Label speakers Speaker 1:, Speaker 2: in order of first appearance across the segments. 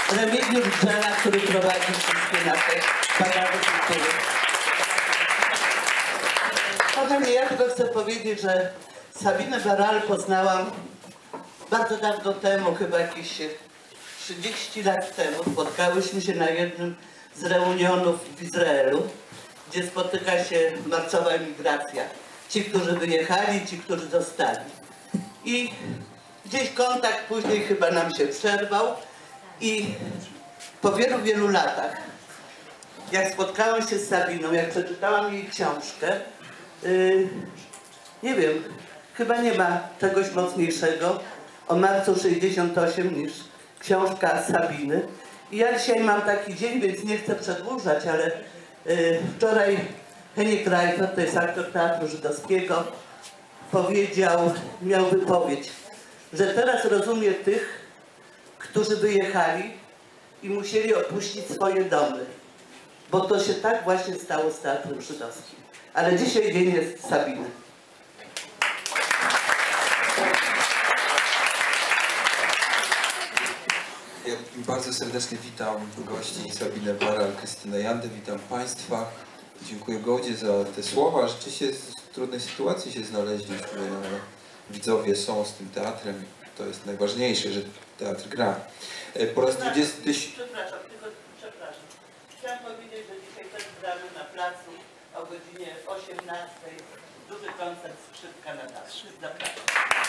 Speaker 1: Remigiusz Brzela, który prowadzi wszystkie nasze bagaże kultury. Kochani, ja tylko chcę powiedzieć, że Sabinę Baral poznałam bardzo dawno temu, chyba jakieś 30 lat temu. Spotkałyśmy się na jednym z reunionów w Izraelu, gdzie spotyka się marcowa emigracja. Ci, którzy wyjechali, ci, którzy zostali. I gdzieś kontakt później chyba nam się przerwał i po wielu, wielu latach, jak spotkałam się z Sabiną, jak przeczytałam jej książkę, nie wiem, chyba nie ma czegoś mocniejszego o marcu 68 niż książka Sabiny. I ja dzisiaj mam taki dzień, więc nie chcę przedłużać, ale wczoraj Henryk Reifert, to jest aktor Teatru Żydowskiego, miał wypowiedź, że teraz rozumie tych, którzy wyjechali i musieli opuścić swoje domy, bo to się tak właśnie stało z Teatrem Żydowskim. Ale dzisiaj dzień jest Sabiny.
Speaker 2: Ja bardzo serdecznie witam gości Sabinę Baral, Krystynę Jandę, witam Państwa. Dziękuję Gołdzie za te słowa. Rzeczywiście w trudnej sytuacji się znaleźliśmy. Widzowie są z tym teatrem. To jest najważniejsze, że teatr gra. Po raz 20...
Speaker 1: Przepraszam. Chciałam powiedzieć, że dzisiaj też gramy na placu o godzinie 18. Duży koncert Skrzypka na dach. Zapraszam.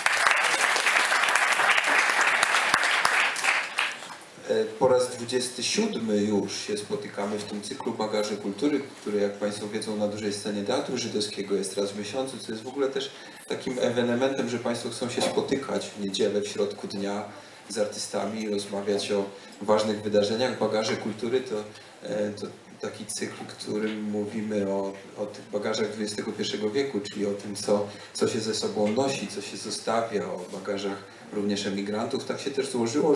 Speaker 2: Po raz 27 już się spotykamy w tym cyklu Bagaże Kultury, który, jak Państwo wiedzą, na dużej scenie Teatru Żydowskiego jest raz w miesiącu, co jest w ogóle też takim ewenementem, że Państwo chcą się spotykać w niedzielę w środku dnia z artystami i rozmawiać o ważnych wydarzeniach. Bagaże Kultury to taki cykl, w którym mówimy o tych bagażach XXI wieku, czyli o tym, co się ze sobą nosi, co się zostawia, o bagażach również emigrantów. Tak się też złożyło,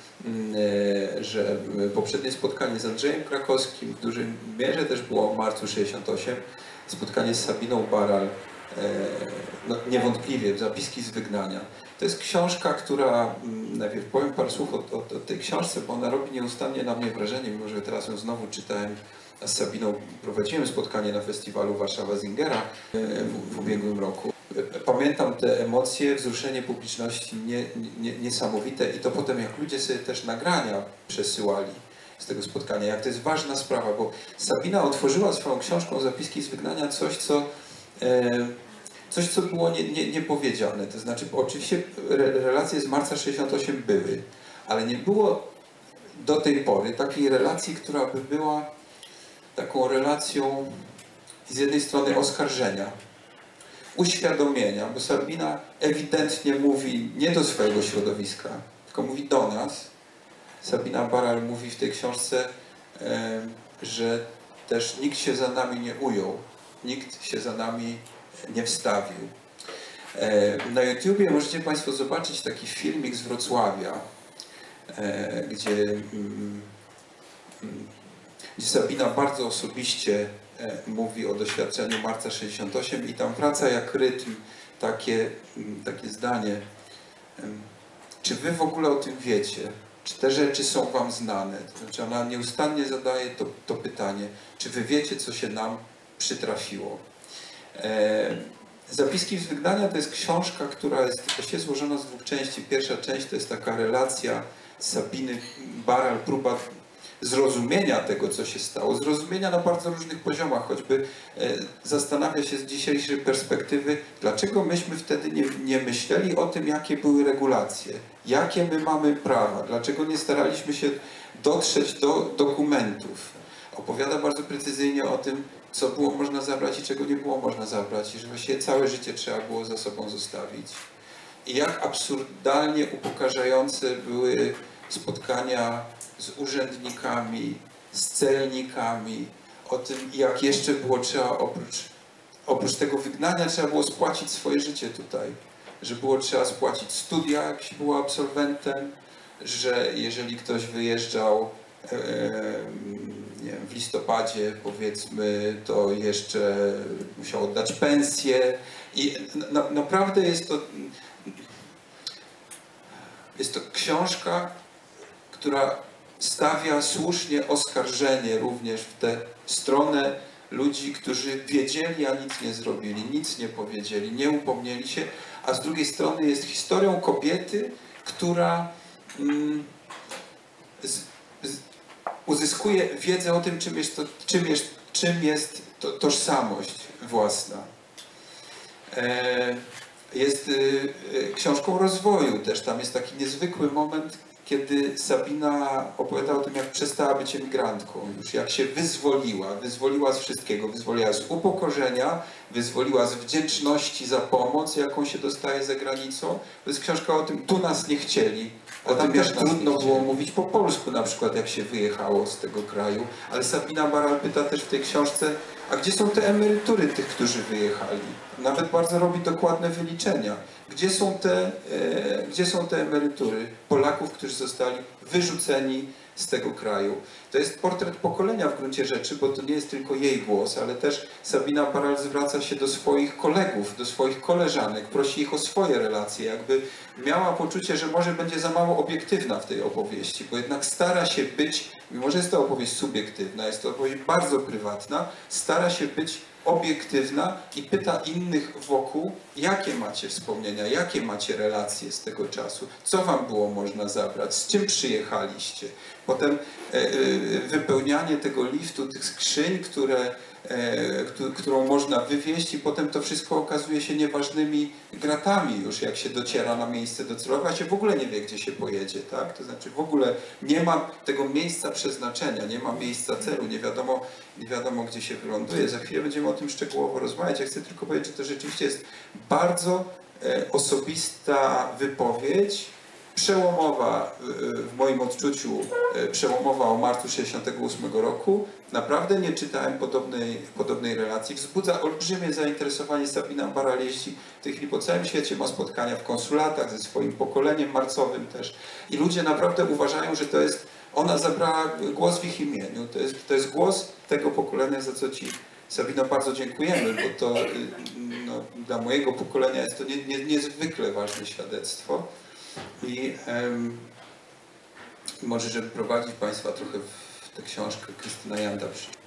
Speaker 2: że poprzednie spotkanie z Andrzejem Krakowskim w dużej mierze też było w marcu 68. Spotkanie z Sabiną Baral, no niewątpliwie, Zapiski z wygnania. To jest książka, która, najpierw powiem parę słów o tej książce, bo ona robi nieustannie na mnie wrażenie, mimo że teraz ją znowu czytałem, a z Sabiną prowadziłem spotkanie na festiwalu Warszawa Zingera w ubiegłym roku. Pamiętam te emocje, wzruszenie publiczności niesamowite i to potem jak ludzie sobie też nagrania przesyłali z tego spotkania, jak to jest ważna sprawa, bo Sabina otworzyła swoją książką Zapiski z wygnania coś, co było niepowiedziane. To znaczy, bo oczywiście relacje z marca 68 były, ale nie było do tej pory takiej relacji, która by była taką relacją z jednej strony oskarżenia, uświadomienia, bo Sabina ewidentnie mówi nie do swojego środowiska, tylko mówi do nas. Sabina Baral mówi w tej książce, że też nikt się za nami nie ujął, nikt się za nami nie wstawił. Na YouTubie możecie Państwo zobaczyć taki filmik z Wrocławia, gdzie Sabina bardzo osobiście mówi o doświadczeniu marca 68 i tam wraca jak rytm takie zdanie. Czy wy w ogóle o tym wiecie? Czy te rzeczy są wam znane? To znaczy ona nieustannie zadaje to pytanie. Czy wy wiecie, co się nam przytrafiło? Zapiski z wygnania to jest książka, która jest właściwie złożona z dwóch części. Pierwsza część to jest taka relacja Sabiny Baral, próba zrozumienia tego, co się stało, zrozumienia na bardzo różnych poziomach, choćby zastanawia się z dzisiejszej perspektywy, dlaczego myśmy wtedy nie myśleli o tym, jakie były regulacje, jakie my mamy prawa, dlaczego nie staraliśmy się dotrzeć do dokumentów. Opowiada bardzo precyzyjnie o tym, co było można zabrać i czego nie było można zabrać, i że właściwie całe życie trzeba było za sobą zostawić. I jak absurdalnie upokarzające były spotkania z urzędnikami, z celnikami, o tym, jak jeszcze było trzeba, oprócz tego wygnania, trzeba było spłacić swoje życie tutaj. Że było trzeba spłacić studia, jak się było absolwentem, że jeżeli ktoś wyjeżdżał nie wiem, w listopadzie, powiedzmy, to jeszcze musiał oddać pensję. I naprawdę jest to książka, która stawia słusznie oskarżenie również w tę stronę ludzi, którzy wiedzieli, a nic nie zrobili, nic nie powiedzieli, nie upomnieli się, a z drugiej strony jest historią kobiety, która uzyskuje wiedzę o tym, czym jest tożsamość własna. Jest książką rozwoju też. Tam jest taki niezwykły moment, kiedy Sabina opowiada o tym, jak przestała być emigrantką, już jak się wyzwoliła z wszystkiego, wyzwoliła z upokorzenia, wyzwoliła z wdzięczności za pomoc, jaką się dostaje za granicą. To jest książka o tym, tu nas nie chcieli, o tym, jak trudno było mówić po polsku, na przykład jak się wyjechało z tego kraju. Ale Sabina Baral pyta też w tej książce, a gdzie są te emerytury tych, którzy wyjechali? Nawet bardzo robi dokładne wyliczenia. Gdzie są te emerytury Polaków, którzy zostali wyrzuceni z tego kraju? To jest portret pokolenia w gruncie rzeczy, bo to nie jest tylko jej głos, ale też Sabina Baral zwraca się do swoich kolegów, do swoich koleżanek, prosi ich o swoje relacje, jakby miała poczucie, że może będzie za mało obiektywna w tej opowieści, bo jednak stara się być, mimo że jest to opowieść subiektywna, jest to opowieść bardzo prywatna, stara się być obiektywna i pyta innych wokół, jakie macie wspomnienia, jakie macie relacje z tego czasu, co wam było można zabrać, z czym przyjechaliście. Potem wypełnianie tego liftu, tych skrzyń, którą można wywieźć i potem to wszystko okazuje się nieważnymi gratami już, jak się dociera na miejsce docelowe, a się w ogóle nie wie, gdzie się pojedzie, tak? To znaczy w ogóle nie ma tego miejsca przeznaczenia, nie ma miejsca celu, nie wiadomo gdzie się wyląduje. Za chwilę będziemy o tym szczegółowo rozmawiać. Ja chcę tylko powiedzieć, że to rzeczywiście jest bardzo osobista wypowiedź, przełomowa w moim odczuciu, przełomowa o marcu 1968 roku. Naprawdę nie czytałem podobnej relacji. Wzbudza olbrzymie zainteresowanie. Sabina Baral jeździ w tej chwili po całym świecie, ma spotkania w konsulatach ze swoim pokoleniem marcowym też. I ludzie naprawdę uważają, że to jest, ona zabrała głos w ich imieniu. To jest głos tego pokolenia, za co ci, Sabino, bardzo dziękujemy, bo to dla mojego pokolenia jest to niezwykle ważne świadectwo. I może, żeby prowadzić Państwa trochę w tę książkę, Krystyna Janda.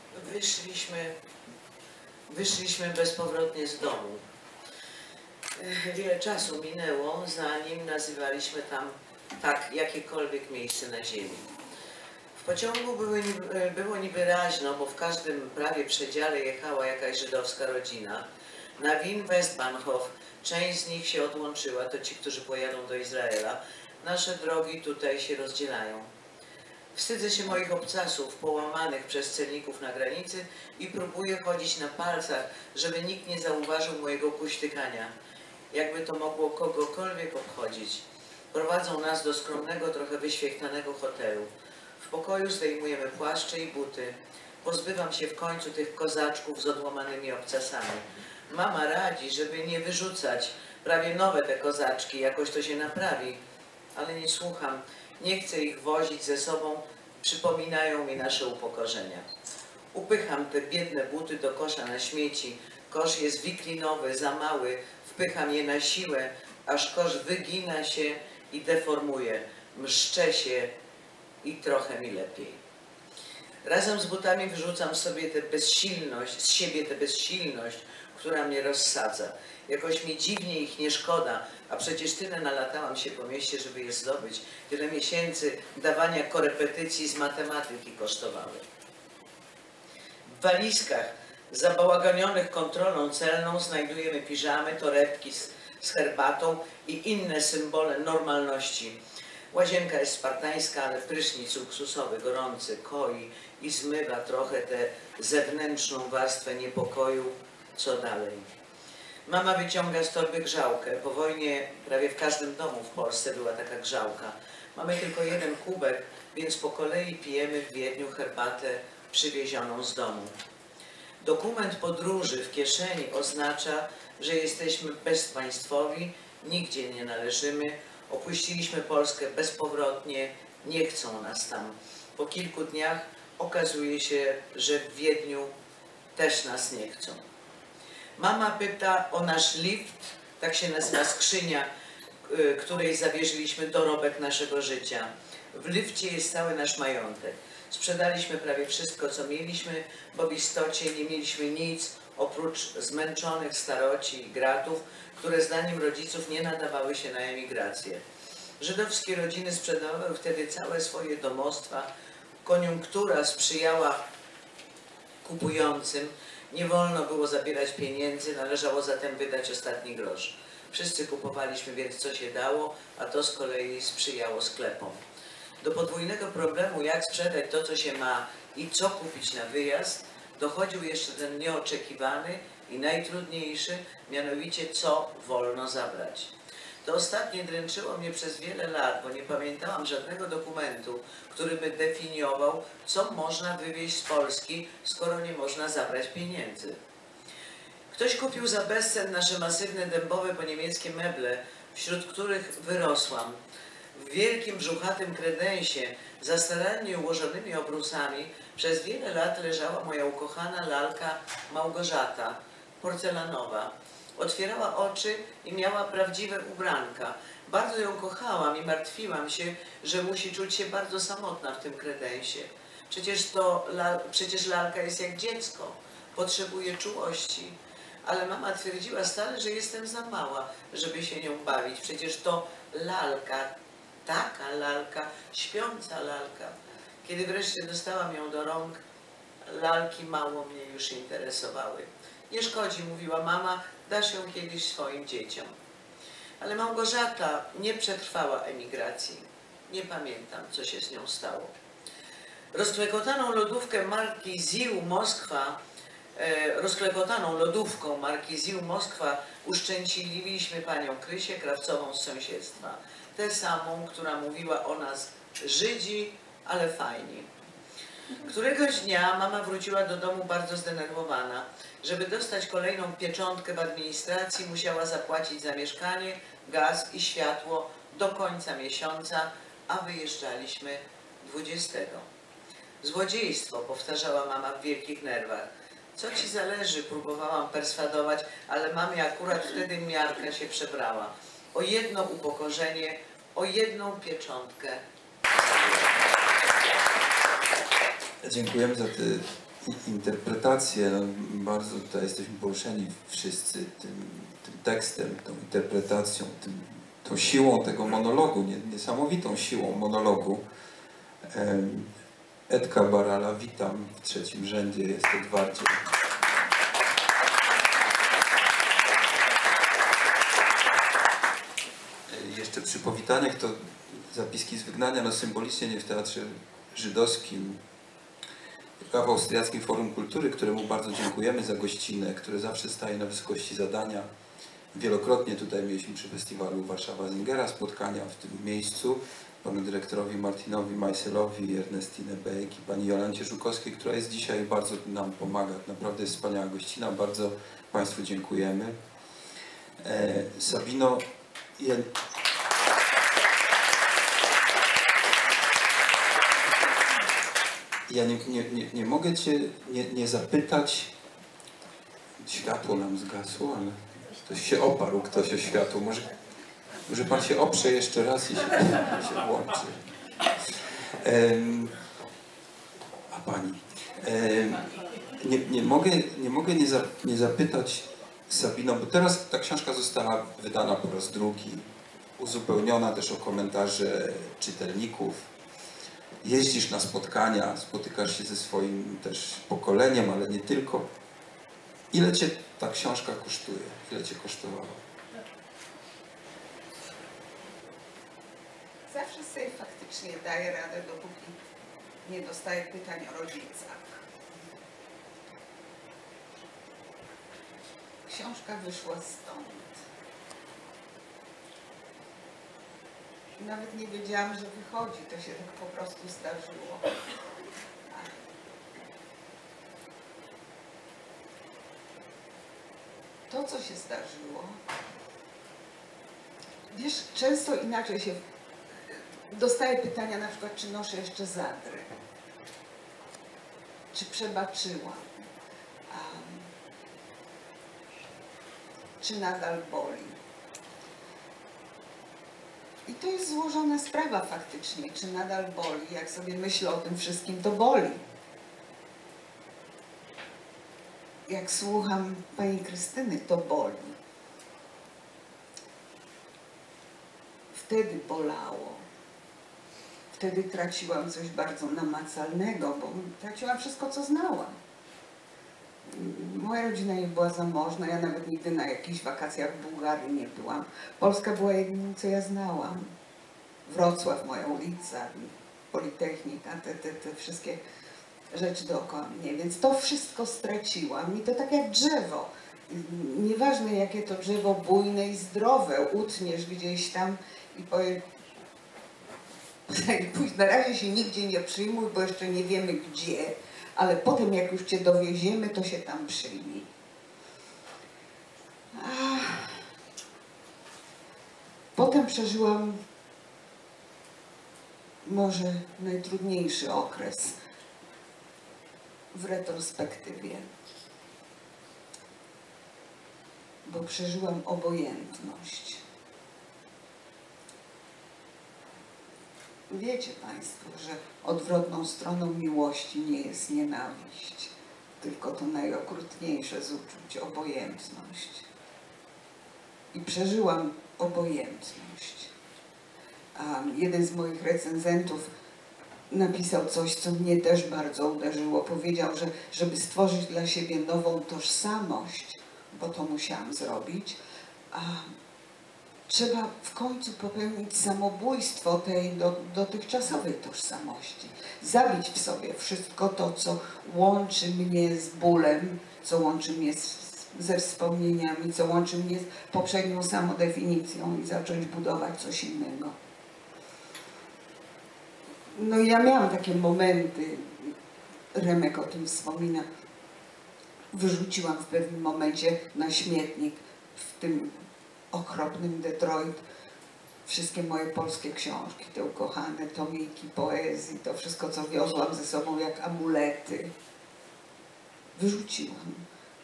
Speaker 3: Wyszliśmy bezpowrotnie z domu. Wiele czasu minęło, zanim nazywaliśmy tam tak jakiekolwiek miejsce na ziemi. W pociągu było niby raźno, bo w każdym prawie przedziale jechała jakaś żydowska rodzina. Na Wien Westbahnhof część z nich się odłączyła, to ci, którzy pojadą do Izraela. Nasze drogi tutaj się rozdzielają. Wstydzę się moich obcasów połamanych przez celników na granicy i próbuję chodzić na palcach, żeby nikt nie zauważył mojego kuśtykania. Jakby to mogło kogokolwiek obchodzić. Prowadzą nas do skromnego, trochę wyświechtanego hotelu. W pokoju zdejmujemy płaszcze i buty. Pozbywam się w końcu tych kozaczków z odłamanymi obcasami. Mama radzi, żeby nie wyrzucać. Prawie nowe te kozaczki, jakoś to się naprawi. Ale nie słucham. Nie chcę ich wozić ze sobą. Przypominają mi nasze upokorzenia. Upycham te biedne buty do kosza na śmieci. Kosz jest wiklinowy, za mały. Wpycham je na siłę, aż kosz wygina się i deformuje. Mszczę się i trochę mi lepiej. Razem z butami wyrzucam sobie z siebie tę bezsilność, która mnie rozsadza. Jakoś mi dziwnie ich nie szkoda, a przecież tyle nalatałam się po mieście, żeby je zdobyć. Tyle miesięcy dawania korepetycji z matematyki kosztowały. W walizkach zabałaganionych kontrolą celną znajdujemy piżamy, torebki z herbatą i inne symbole normalności. Łazienka jest spartańska, ale prysznic luksusowy, gorący, koi i zmywa trochę tę zewnętrzną warstwę niepokoju. Co dalej? Mama wyciąga z torby grzałkę. Po wojnie prawie w każdym domu w Polsce była taka grzałka. Mamy tylko jeden kubek, więc po kolei pijemy w Wiedniu herbatę przywiezioną z domu. Dokument podróży w kieszeni oznacza, że jesteśmy bezpaństwowi, nigdzie nie należymy, opuściliśmy Polskę bezpowrotnie, nie chcą nas tam. Po kilku dniach okazuje się, że w Wiedniu też nas nie chcą. Mama pyta o nasz lift, tak się nazywa skrzynia, której zawierzyliśmy dorobek naszego życia. W lifcie jest cały nasz majątek. Sprzedaliśmy prawie wszystko, co mieliśmy, bo w istocie nie mieliśmy nic oprócz zmęczonych staroci i gratów, które zdaniem rodziców nie nadawały się na emigrację. Żydowskie rodziny sprzedawały wtedy całe swoje domostwa. Koniunktura sprzyjała kupującym. Nie wolno było zabierać pieniędzy, należało zatem wydać ostatni grosz. Wszyscy kupowaliśmy więc co się dało, a to z kolei sprzyjało sklepom. Do podwójnego problemu, jak sprzedać to, co się ma i co kupić na wyjazd, dochodził jeszcze ten nieoczekiwany i najtrudniejszy, mianowicie co wolno zabrać. To ostatnie dręczyło mnie przez wiele lat, bo nie pamiętałam żadnego dokumentu, który by definiował, co można wywieźć z Polski, skoro nie można zabrać pieniędzy. Ktoś kupił za bezcen nasze masywne dębowe po niemieckie meble, wśród których wyrosłam. W wielkim brzuchatym kredensie, za starannie ułożonymi obrusami, przez wiele lat leżała moja ukochana lalka Małgorzata, porcelanowa. Otwierała oczy i miała prawdziwe ubranka. Bardzo ją kochałam i martwiłam się, że musi czuć się bardzo samotna w tym kredensie. Przecież lalka jest jak dziecko, potrzebuje czułości. Ale mama twierdziła stale, że jestem za mała, żeby się nią bawić. Przecież to lalka, taka lalka, śpiąca lalka. Kiedy wreszcie dostałam ją do rąk, lalki mało mnie już interesowały. Nie szkodzi, mówiła mama, dasz ją kiedyś swoim dzieciom. Ale Małgorzata nie przetrwała emigracji. Nie pamiętam, co się z nią stało. Rozklekotaną lodówką marki ZIL Moskwa uszczęśliwiliśmy panią Krysię Krawcową z sąsiedztwa. Tę samą, która mówiła o nas Żydzi, ale fajni. Któregoś dnia mama wróciła do domu bardzo zdenerwowana. Żeby dostać kolejną pieczątkę w administracji, musiała zapłacić za mieszkanie, gaz i światło do końca miesiąca, a wyjeżdżaliśmy 20. Złodziejstwo, powtarzała mama w wielkich nerwach. Co ci zależy, próbowałam perswadować, ale mamie akurat wtedy miarka się przebrała. O jedno upokorzenie, o jedną pieczątkę.
Speaker 2: Dziękujemy za tę interpretację. No, bardzo tutaj jesteśmy poruszeni wszyscy tym tekstem, tą interpretacją, tą siłą tego monologu, niesamowitą siłą monologu. Edka Barala, witam w trzecim rzędzie, jest Edwardzie. Jeszcze przy powitaniach to zapiski z wygnania, no symbolicznie nie w Teatrze Żydowskim, a w Austriackim Forum Kultury, któremu bardzo dziękujemy za gościnę, które zawsze staje na wysokości zadania. Wielokrotnie tutaj mieliśmy przy festiwalu Warszawa Zingera spotkania w tym miejscu. Panu dyrektorowi Martinowi Majselowi, Ernestine Bejk i pani Jolancie Żukowskiej, która jest dzisiaj bardzo nam pomaga. Naprawdę jest wspaniała gościna. Bardzo Państwu dziękujemy. Sabino, ja nie mogę Cię nie zapytać, światło nam zgasło, ale ktoś się oparł, ktoś o światło. Może Pan się oprze jeszcze raz i się włączy. A Pani. Nie mogę nie zapytać Sabino, bo teraz ta książka została wydana po raz drugi, uzupełniona też o komentarze czytelników. Jeździsz na spotkania, spotykasz się ze swoim też pokoleniem, ale nie tylko. Ile Cię ta książka kosztuje? Ile Cię kosztowała?
Speaker 4: Zawsze sobie faktycznie daję radę, dopóki nie dostaję pytań o rodzicach. Książka wyszła stąd. Nawet nie wiedziałam, że wychodzi, to się tak po prostu zdarzyło. To, co się zdarzyło, wiesz, często inaczej się dostaję pytania, na przykład, czy noszę jeszcze zadry, czy przebaczyłam, czy nadal boli. I to jest złożona sprawa faktycznie, czy nadal boli. Jak sobie myślę o tym wszystkim, to boli. Jak słucham pani Krystyny, to boli. Wtedy bolało. Wtedy traciłam coś bardzo namacalnego, bo traciłam wszystko, co znałam. Moja rodzina nie była zamożna, ja nawet nigdy na jakichś wakacjach w Bułgarii nie byłam. Polska była jedynym, co ja znałam. Wrocław, moja ulica, Politechnika, te wszystkie rzeczy dookoła mnie. Więc to wszystko straciłam i to tak jak drzewo. Nieważne jakie to drzewo bujne i zdrowe, utniesz gdzieś tam i powiesz, na razie się nigdzie nie przyjmuj, bo jeszcze nie wiemy gdzie, ale potem jak już cię dowieziemy, to się tam przyjmij. Potem przeżyłam może najtrudniejszy okres w retrospektywie, bo przeżyłam obojętność. Wiecie Państwo, że odwrotną stroną miłości nie jest nienawiść, tylko to najokrutniejsze z uczuć, obojętność. I przeżyłam obojętność. Jeden z moich recenzentów napisał coś, co mnie też bardzo uderzyło. Powiedział, że żeby stworzyć dla siebie nową tożsamość, bo to musiałam zrobić, trzeba w końcu popełnić samobójstwo tej dotychczasowej tożsamości. Zabić w sobie wszystko to, co łączy mnie z bólem, co łączy mnie ze wspomnieniami, co łączy mnie z poprzednią samodefinicją i zacząć budować coś innego. No i ja miałam takie momenty, Remek o tym wspomina. Wyrzuciłam w pewnym momencie na śmietnik w tym okropnym Detroit wszystkie moje polskie książki, te ukochane tomiki poezji, to wszystko, co wiozłam ze sobą jak amulety. Wyrzuciłam.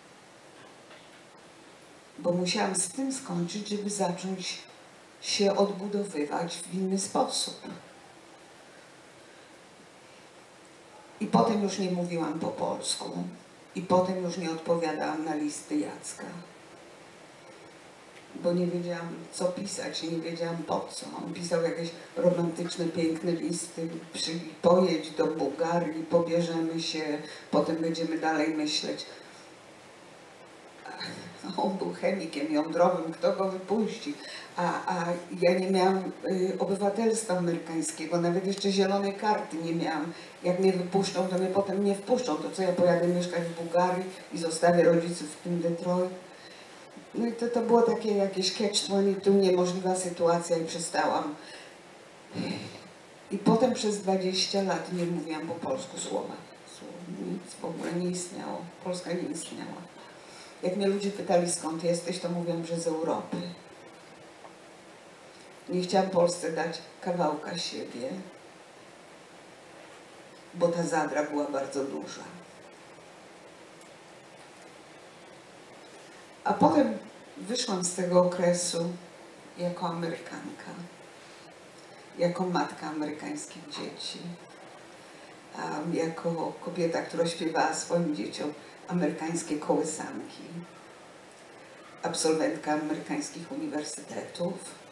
Speaker 4: Bo musiałam z tym skończyć, żeby zacząć się odbudowywać w inny sposób. I potem już nie mówiłam po polsku. I potem już nie odpowiadałam na listy Jacka. Bo nie wiedziałam, co pisać, nie wiedziałam po co. On pisał jakieś romantyczne, piękne listy. Pojedź do Bułgarii, pobierzemy się, potem będziemy dalej myśleć. On był chemikiem jądrowym, kto go wypuści? A ja nie miałam obywatelstwa amerykańskiego, nawet jeszcze zielonej karty nie miałam. Jak mnie wypuszczą, to mnie potem nie wpuszczą. To co, ja pojadę mieszkać w Bułgarii i zostawię rodziców w tym Detroit? No i to było takie jakieś catch-22, niemożliwa sytuacja i przestałam. I potem przez 20 lat nie mówiłam po polsku słowa. Nic w ogóle nie istniało. Polska nie istniała. Jak mnie ludzie pytali, skąd jesteś, to mówiłam, że z Europy. Nie chciałam Polsce dać kawałka siebie, bo ta zadra była bardzo duża. A potem wyszłam z tego okresu jako Amerykanka, jako matka amerykańskich dzieci, jako kobieta, która śpiewała swoim dzieciom amerykańskie kołysanki, absolwentka amerykańskich uniwersytetów.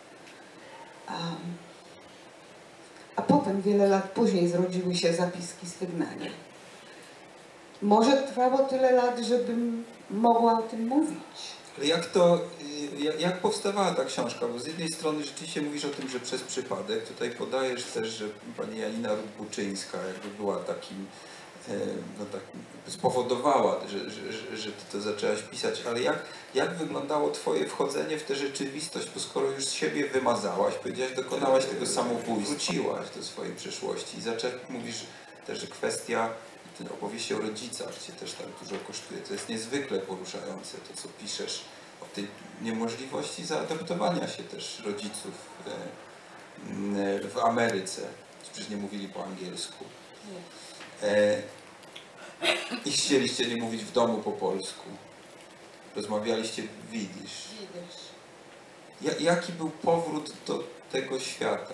Speaker 4: A potem, wiele lat później, zrodziły się zapiski z wygnania. Może trwało tyle lat, żebym mogła o tym mówić.
Speaker 2: Ale jak powstawała ta książka? Bo z jednej strony rzeczywiście mówisz o tym, że przez przypadek. Tutaj podajesz też, że pani Janina Rudbuczyńska jakby była takim, no tak, spowodowała, że ty to zaczęłaś pisać. Ale jak wyglądało twoje wchodzenie w tę rzeczywistość? Bo skoro już z siebie wymazałaś, powiedziałaś, dokonałaś tego samobójstwa, wróciłaś do swojej przeszłości i zaczęłaś, mówisz też, że kwestia opowieści o rodzicach cię też tak dużo kosztuje. To jest niezwykle poruszające, to co piszesz o tej niemożliwości zaadaptowania się też rodziców w Ameryce. Przecież nie mówili po angielsku. I chcieliście nie mówić w domu po polsku. Rozmawialiście w jidysz. Jaki był powrót do tego świata?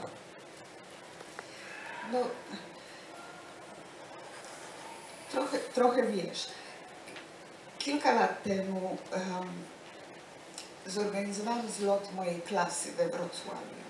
Speaker 4: No, trochę wiesz. Kilka lat temu zorganizowałam zlot mojej klasy we Wrocławiu.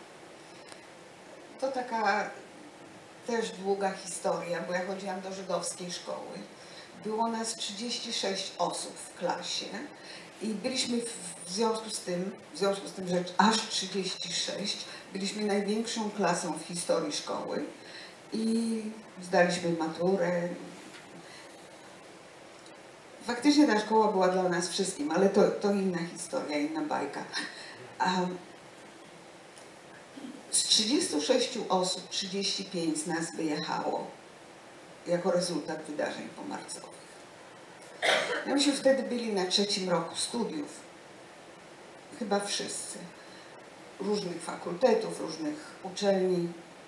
Speaker 4: To taka też długa historia, bo ja chodziłam do żydowskiej szkoły. Było nas 36 osób w klasie i byliśmy w związku z tym, że aż 36, byliśmy największą klasą w historii szkoły i zdaliśmy maturę. Faktycznie ta szkoła była dla nas wszystkim, ale to inna historia, inna bajka. Z 36 osób 35 z nas wyjechało jako rezultat wydarzeń pomarcowych. Myśmy wtedy byli na 3. roku studiów. Chyba wszyscy. Różnych fakultetów, różnych uczelni.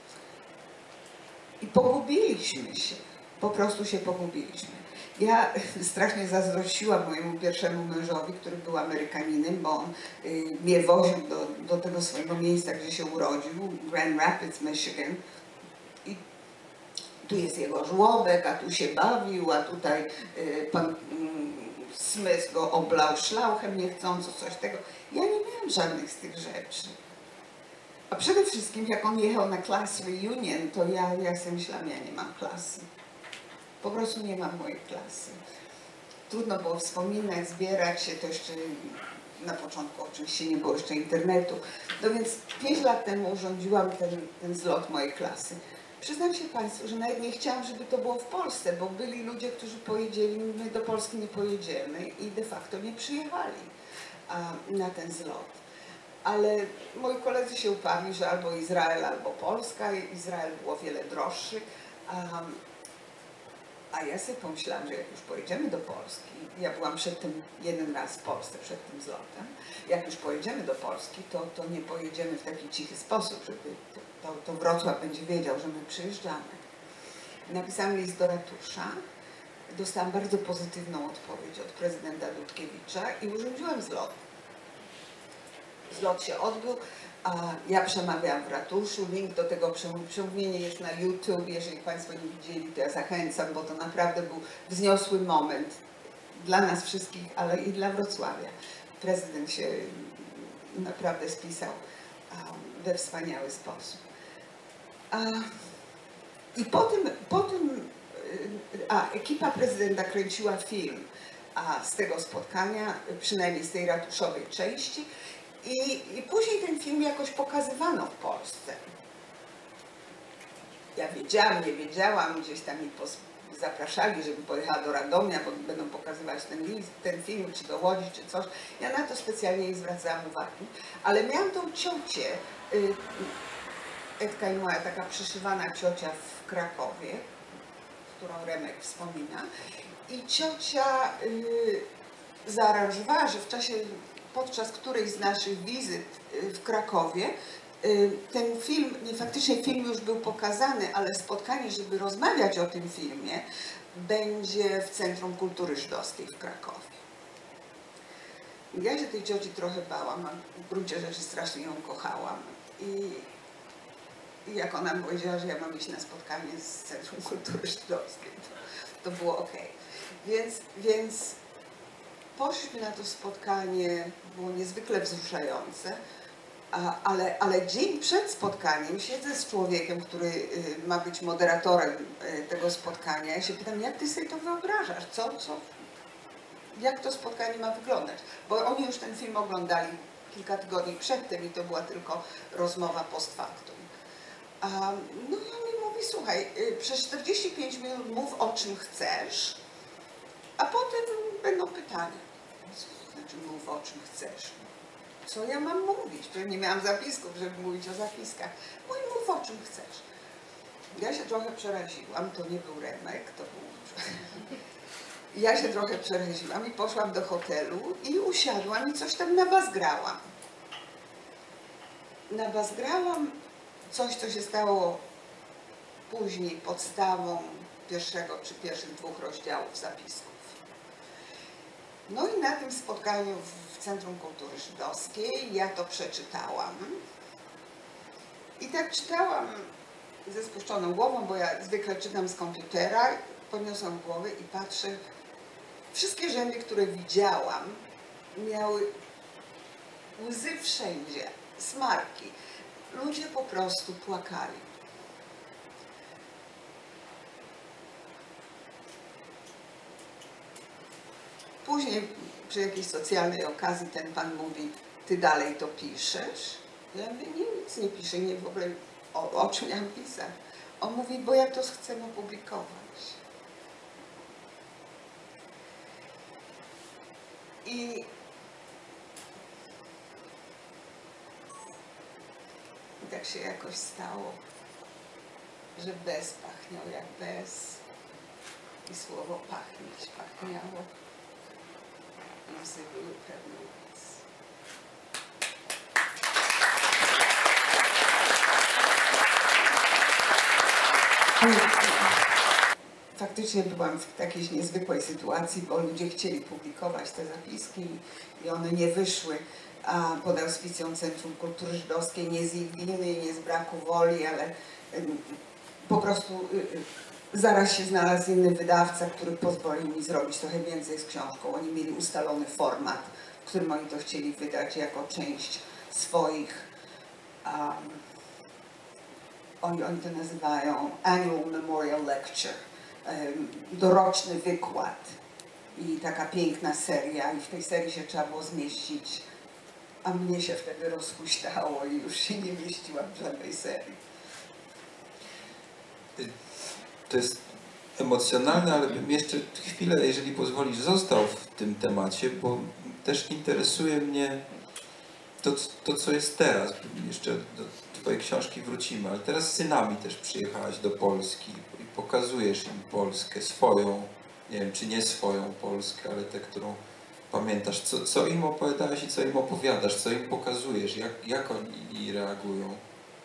Speaker 4: I pogubiliśmy się. Po prostu się pogubiliśmy. Ja strasznie zazdrościłam mojemu pierwszemu mężowi, który był Amerykaninem, bo on mnie woził do tego swojego miejsca, gdzie się urodził, Grand Rapids, Michigan. I tu jest jego żłobek, a tu się bawił, a tutaj pan Smith go oblał szlauchem niechcąco, coś tego. Ja nie miałam żadnych z tych rzeczy. A przede wszystkim, jak on jechał na class reunion, to ja sobie myślałam, ja nie mam klasy. Po prostu nie mam mojej klasy. Trudno było wspominać, zbierać się, to jeszcze na początku oczywiście nie było jeszcze internetu. No więc 5 lat temu urządziłam ten zlot mojej klasy. Przyznam się Państwu, że nawet nie chciałam, żeby to było w Polsce, bo byli ludzie, którzy powiedzieli, my do Polski nie pojedziemy i de facto nie przyjechali na ten zlot. Ale moi koledzy się uparli, że albo Izrael, albo Polska. Izrael było wiele droższy. A ja sobie pomyślałam, że jak już pojedziemy do Polski, ja byłam przed tym jeden raz w Polsce, przed tym zlotem, jak już pojedziemy do Polski, to nie pojedziemy w taki cichy sposób, żeby to Wrocław będzie wiedział, że my przyjeżdżamy. Napisałam list do ratusza, dostałam bardzo pozytywną odpowiedź od prezydenta Dudkiewicza i urządziłam zlot. Zlot się odbył, a ja przemawiałam w ratuszu, link do tego przemówienia jest na YouTube, jeżeli Państwo nie widzieli, to ja zachęcam, bo to naprawdę był wzniosły moment dla nas wszystkich, ale i dla Wrocławia. Prezydent się naprawdę spisał we wspaniały sposób. I potem ekipa prezydenta kręciła film z tego spotkania, przynajmniej z tej ratuszowej części. I później ten film jakoś pokazywano w Polsce. Ja wiedziałam, nie wiedziałam, gdzieś tam mi zapraszali, żeby pojechała do Radomia, bo będą pokazywać ten film, czy do Łodzi, czy coś. Ja na to specjalnie nie zwracałam uwagi. Ale miałam tą ciocię, Edka i moja taka przyszywana ciocia w Krakowie, którą Remek wspomina. I ciocia zaaranżowała, że podczas którejś z naszych wizyt w Krakowie ten film, faktycznie film już był pokazany, ale spotkanie, żeby rozmawiać o tym filmie, będzie w Centrum Kultury Żydowskiej w Krakowie. Ja się tej cioci trochę bałam, a w gruncie rzeczy strasznie ją kochałam. I jak ona powiedziała, że ja mam iść na spotkanie z Centrum Kultury Żydowskiej, to było okej. Więc poszliśmy na to spotkanie, było niezwykle wzruszające, ale dzień przed spotkaniem siedzę z człowiekiem, który ma być moderatorem tego spotkania. Ja się pytam, jak ty sobie to wyobrażasz? Jak to spotkanie ma wyglądać? Bo oni już ten film oglądali kilka tygodni przedtem i to była tylko rozmowa post factum. No i on mi mówi, słuchaj, przez 45 minut mów o czym chcesz, a potem będą pytania. Co znaczy mów o czym chcesz? Co ja mam mówić? Przecież nie miałam zapisków, żeby mówić o zapiskach. No i mów o czym chcesz. Ja się trochę przeraziłam, to nie był Remek, to był... Ja się trochę przeraziłam i poszłam do hotelu i usiadłam i coś tam nabazgrałam. Nabazgrałam coś, co się stało później podstawą pierwszego czy pierwszych 2 rozdziałów zapisków. No i na tym spotkaniu w Centrum Kultury Żydowskiej ja to przeczytałam I tak czytałam ze spuszczoną głową, bo ja zwykle czytam z komputera, podniosłam głowę i patrzę, wszystkie rzędy, które widziałam, miały łzy wszędzie, smarki. Ludzie po prostu płakali. Później przy jakiejś socjalnej okazji ten pan mówi, ty dalej to piszesz? Ja mówię, nie, nic nie piszę, nie w ogóle o czym ja mam pisać. On mówi, bo ja to chcę opublikować. I tak się jakoś stało, że bez pachniał jak bez i słowo pachnieć pachniało i łzy były pewne łez. Faktycznie byłam w takiej niezwykłej sytuacji, bo ludzie chcieli publikować te zapiski i one nie wyszły pod auspicją Centrum Kultury Żydowskiej, nie z ich winy, nie z braku woli, ale po prostu zaraz się znalazł inny wydawca, który pozwolił mi zrobić trochę więcej z książką. Oni mieli ustalony format, w którym oni to chcieli wydać jako część swoich, oni to nazywają Annual Memorial Lecture, doroczny wykład i taka piękna seria i w tej serii się trzeba było zmieścić, a mnie się wtedy rozhuśtało i już się nie mieściłam w żadnej serii.
Speaker 2: To jest emocjonalne, ale bym jeszcze chwilę, jeżeli pozwolisz, został w tym temacie, bo też interesuje mnie to co jest teraz. Jeszcze do twojej książki wrócimy, ale teraz z synami też przyjechałaś do Polski i pokazujesz im Polskę, swoją, nie wiem czy nie swoją Polskę, ale tę, którą pamiętasz. Co im opowiadałaś i co im opowiadasz, co im pokazujesz, jak oni reagują?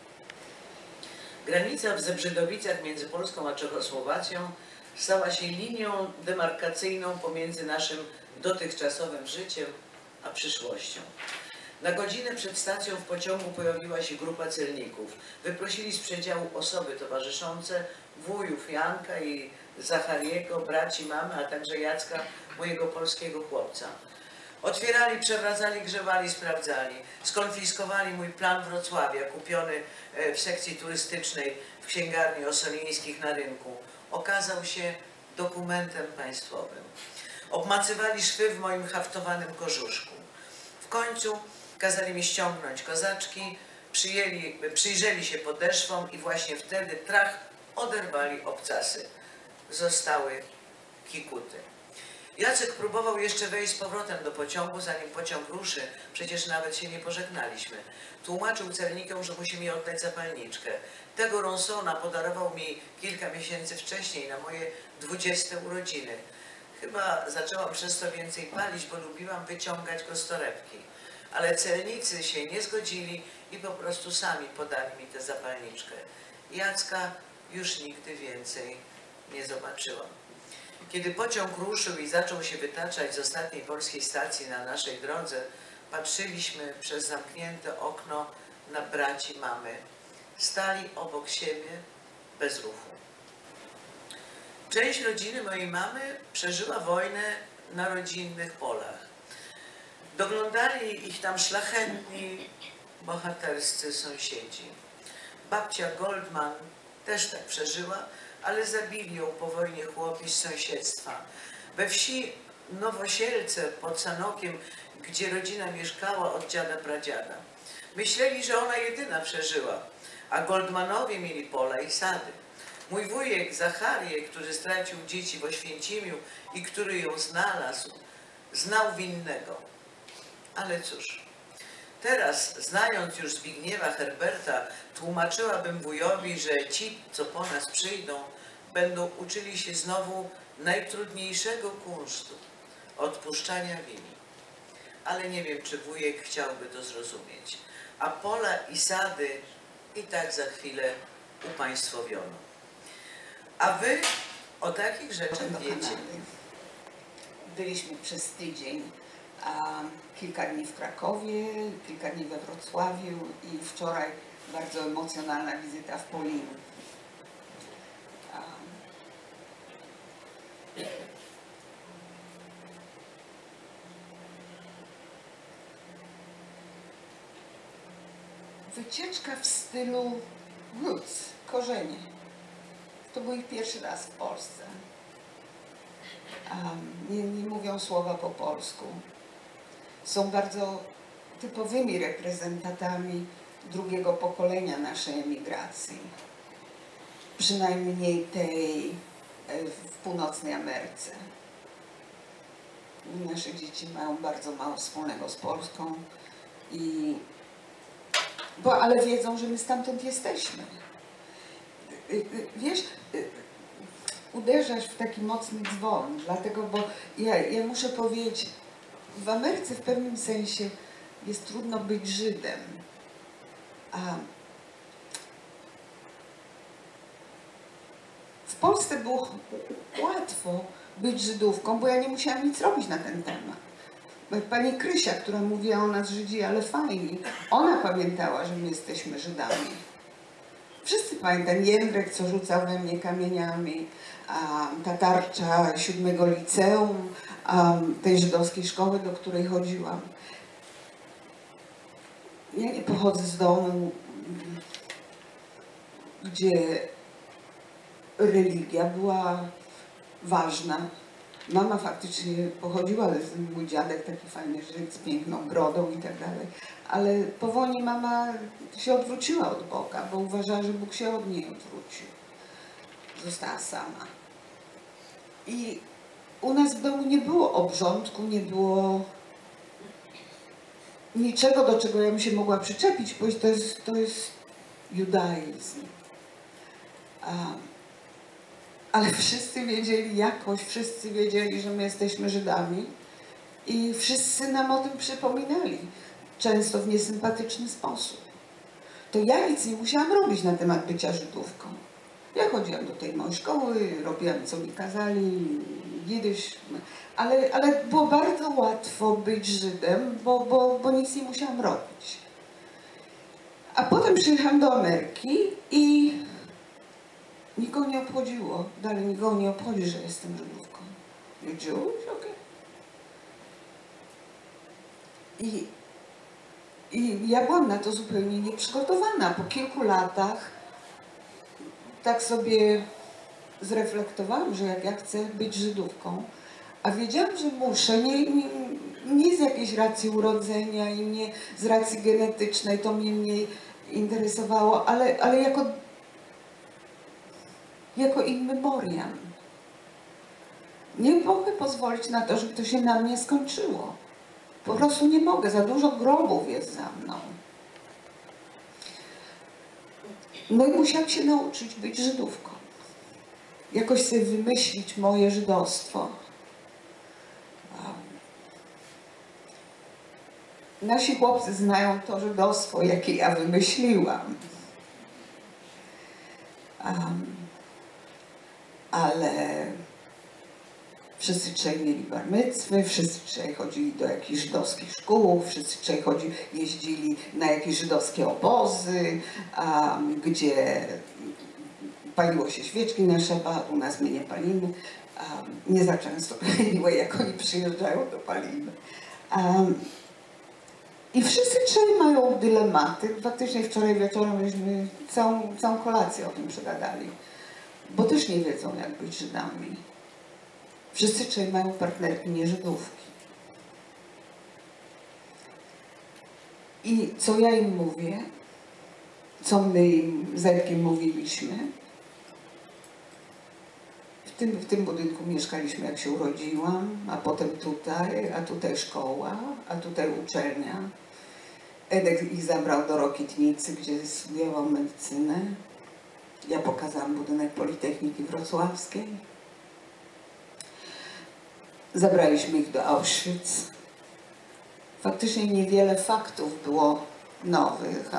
Speaker 3: Granica w Zebrzydowicach między Polską a Czechosłowacją stała się linią demarkacyjną pomiędzy naszym dotychczasowym życiem a przyszłością. Na godzinę przed stacją w pociągu pojawiła się grupa celników. Wyprosili z przedziału osoby towarzyszące, wujów Janka i Zachariego, braci mamy, a także Jacka, mojego polskiego chłopca. Otwierali, przewracali, grzewali, sprawdzali. Skonfiskowali mój plan Wrocławia, kupiony w sekcji turystycznej w księgarni Osolińskich na rynku. Okazał się dokumentem państwowym. Obmacywali szwy w moim haftowanym kożuszku. W końcu kazali mi ściągnąć kozaczki, przyjrzeli się podeszwom i właśnie wtedy trach oderwali obcasy. Zostały kikuty. Jacek próbował jeszcze wejść z powrotem do pociągu, zanim pociąg ruszy. Przecież nawet się nie pożegnaliśmy. Tłumaczył celnikom, że musi mi oddać zapalniczkę. Tego Ronsona podarował mi kilka miesięcy wcześniej na moje 20 urodziny. Chyba zaczęłam przez to więcej palić, bo lubiłam wyciągać go z torebki. Ale celnicy się nie zgodzili i po prostu sami podali mi tę zapalniczkę. Jacka już nigdy więcej nie zobaczyłam. Kiedy pociąg ruszył i zaczął się wytaczać z ostatniej polskiej stacji na naszej drodze, patrzyliśmy przez zamknięte okno na braci mamy. Stali obok siebie bez ruchu. Część rodziny mojej mamy przeżyła wojnę na rodzinnych polach. Doglądali ich tam szlachetni, bohaterscy sąsiedzi. Babcia Goldman też tak przeżyła, ale zabili ją po wojnie chłopi z sąsiedztwa. We wsi Nowosielce pod Sanokiem, gdzie rodzina mieszkała od dziada pradziada. Myśleli, że ona jedyna przeżyła, a Goldmanowie mieli pola i sady. Mój wujek Zacharię, który stracił dzieci w Oświęcimiu i który ją znalazł, znał winnego. Ale cóż, teraz, znając już Zbigniewa Herberta, tłumaczyłabym wujowi, że ci, co po nas przyjdą, będą uczyli się znowu najtrudniejszego kunsztu – odpuszczania winy. Ale nie wiem, czy wujek chciałby to zrozumieć. A pola i sady i tak za chwilę upaństwowiono. A wy o takich rzeczach wiecie?
Speaker 4: Byliśmy przez tydzień, kilka dni w Krakowie, kilka dni we Wrocławiu i wczoraj bardzo emocjonalna wizyta w Polin. Wycieczka w stylu roots, korzenie. To był ich pierwszy raz w Polsce. Nie mówią słowa po polsku. Są bardzo typowymi reprezentantami drugiego pokolenia naszej emigracji. Przynajmniej tej w północnej Ameryce. Nasze dzieci mają bardzo mało wspólnego z Polską, ale wiedzą, że my stamtąd jesteśmy. Wiesz, uderzasz w taki mocny dzwon, dlatego, bo ja muszę powiedzieć, w Ameryce w pewnym sensie jest trudno być Żydem. W Polsce było łatwo być Żydówką, bo ja nie musiałam nic robić na ten temat. Pani Krysia, która mówiła o nas Żydzi, ale fajni, ona pamiętała, że my jesteśmy Żydami. Wszyscy pamiętają, Jędrek, co rzucał we mnie kamieniami, ta tarcza 7 liceum, tej żydowskiej szkoły, do której chodziłam. Ja nie pochodzę z domu, gdzie religia była ważna. Mama faktycznie pochodziła, mój dziadek taki fajny Żyd z piękną brodą i tak dalej. Ale po wojnie mama się odwróciła od Boga, bo uważała, że Bóg się od niej odwrócił. Została sama. I u nas w domu nie było obrządku, nie było niczego, do czego ja bym się mogła przyczepić, bo to jest judaizm. Ale wszyscy wiedzieli jakoś, wszyscy wiedzieli, że my jesteśmy Żydami i wszyscy nam o tym przypominali, często w niesympatyczny sposób. To ja nic nie musiałam robić na temat bycia Żydówką. Ja chodziłam do tej mojej szkoły, robiłam co mi kazali, jidysz, ale było bardzo łatwo być Żydem, bo nic nie musiałam robić. A potem przyjechałam do Ameryki i nikogo nie obchodziło, dalej nikogo nie obchodzi, że jestem Żydówką. You Jewish? Okay. I ja byłam na to zupełnie nieprzygotowana. Po kilku latach tak sobie zreflektowałam, że jak ja chcę być Żydówką, a wiedziałam, że muszę, nie z jakiejś racji urodzenia i nie z racji genetycznej, to mnie mniej interesowało, ale jako in memoriam. Nie mogę pozwolić na to, żeby to się na mnie skończyło. Po prostu nie mogę, za dużo grobów jest za mną. No i musiałam się nauczyć być Żydówką. Jakoś sobie wymyślić moje żydostwo. Nasi chłopcy znają to żydostwo, jakie ja wymyśliłam. Ale wszyscy trzej mieli bar micwy, wszyscy trzej chodzili do jakichś żydowskich szkół, wszyscy trzej jeździli na jakieś żydowskie obozy, gdzie paliło się świeczki na szabat, u nas my nie palimy, nie za często anyway, jak oni przyjeżdżają, to palimy. I wszyscy trzej mają dylematy. Faktycznie wczoraj wieczorem myśmy całą kolację o tym przegadali, bo też nie wiedzą, jak być Żydami. Wszyscy trzej mają partnerki nie Żydówki. I co ja im mówię, co my im z Edkiem mówiliśmy, w tym budynku mieszkaliśmy, jak się urodziłam, a potem tutaj, a tutaj szkoła, a tutaj uczelnia. Edek ich zabrał do Rokitnicy, gdzie studiował medycynę. Ja pokazałam budynek Politechniki Wrocławskiej. Zabraliśmy ich do Auschwitz. Faktycznie niewiele faktów było nowych,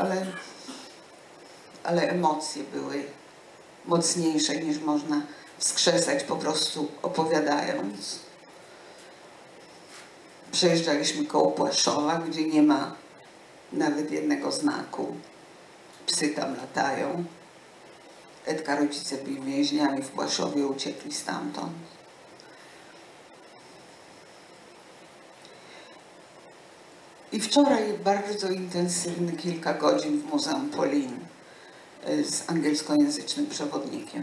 Speaker 4: ale emocje były mocniejsze niż można wskrzesać po prostu opowiadając. Przejeżdżaliśmy koło Płaszowa, gdzie nie ma nawet jednego znaku Psy tam latają. Edka rodzice byli więźniami w Błaszowie, uciekli stamtąd. I wczoraj bardzo intensywny kilka godzin w Muzeum Polin z angielskojęzycznym przewodnikiem.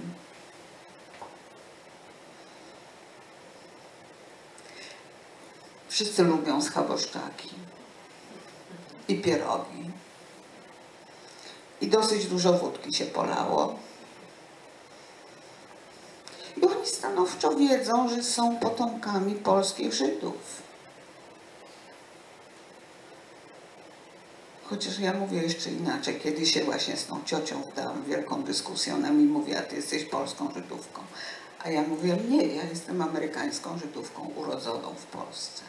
Speaker 4: Wszyscy lubią schaboszczaki i pierogi. I dosyć dużo wódki się polało. I oni stanowczo wiedzą, że są potomkami polskich Żydów. Chociaż ja mówię jeszcze inaczej. Kiedyś się właśnie z tą ciocią wdałam w wielką dyskusję. Ona mi mówi, a ty jesteś polską Żydówką. A ja mówię, nie, ja jestem amerykańską Żydówką urodzoną w Polsce.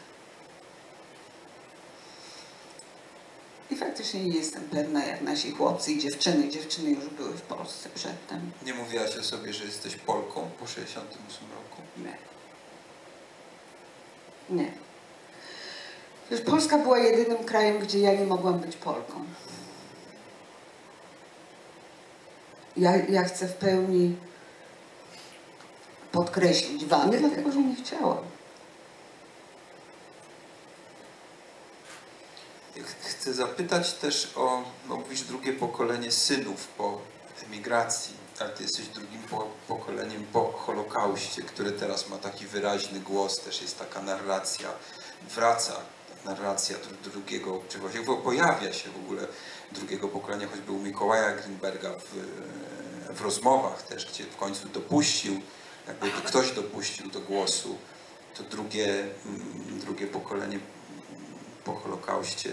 Speaker 4: I faktycznie nie jestem pewna, jak nasi chłopcy i dziewczyny. Dziewczyny już były w Polsce przedtem.
Speaker 2: Nie mówiłaś o sobie, że jesteś Polką po 1968 roku?
Speaker 4: Nie. Nie. Wiesz, Polska była jedynym krajem, gdzie ja nie mogłam być Polką. Ja chcę w pełni podkreślić wady, dlatego że nie chciałam.
Speaker 2: Chcę zapytać też o, no mówisz, drugie pokolenie synów po emigracji, ale ty jesteś drugim pokoleniem po Holokauście, które teraz ma taki wyraźny głos, też jest taka narracja, wraca narracja drugiego, czy właściwie pojawia się w ogóle drugiego pokolenia, choćby u Mikołaja Grünberga w rozmowach też, gdzie w końcu dopuścił, jakby ktoś dopuścił do głosu to drugie pokolenie po Holokauście.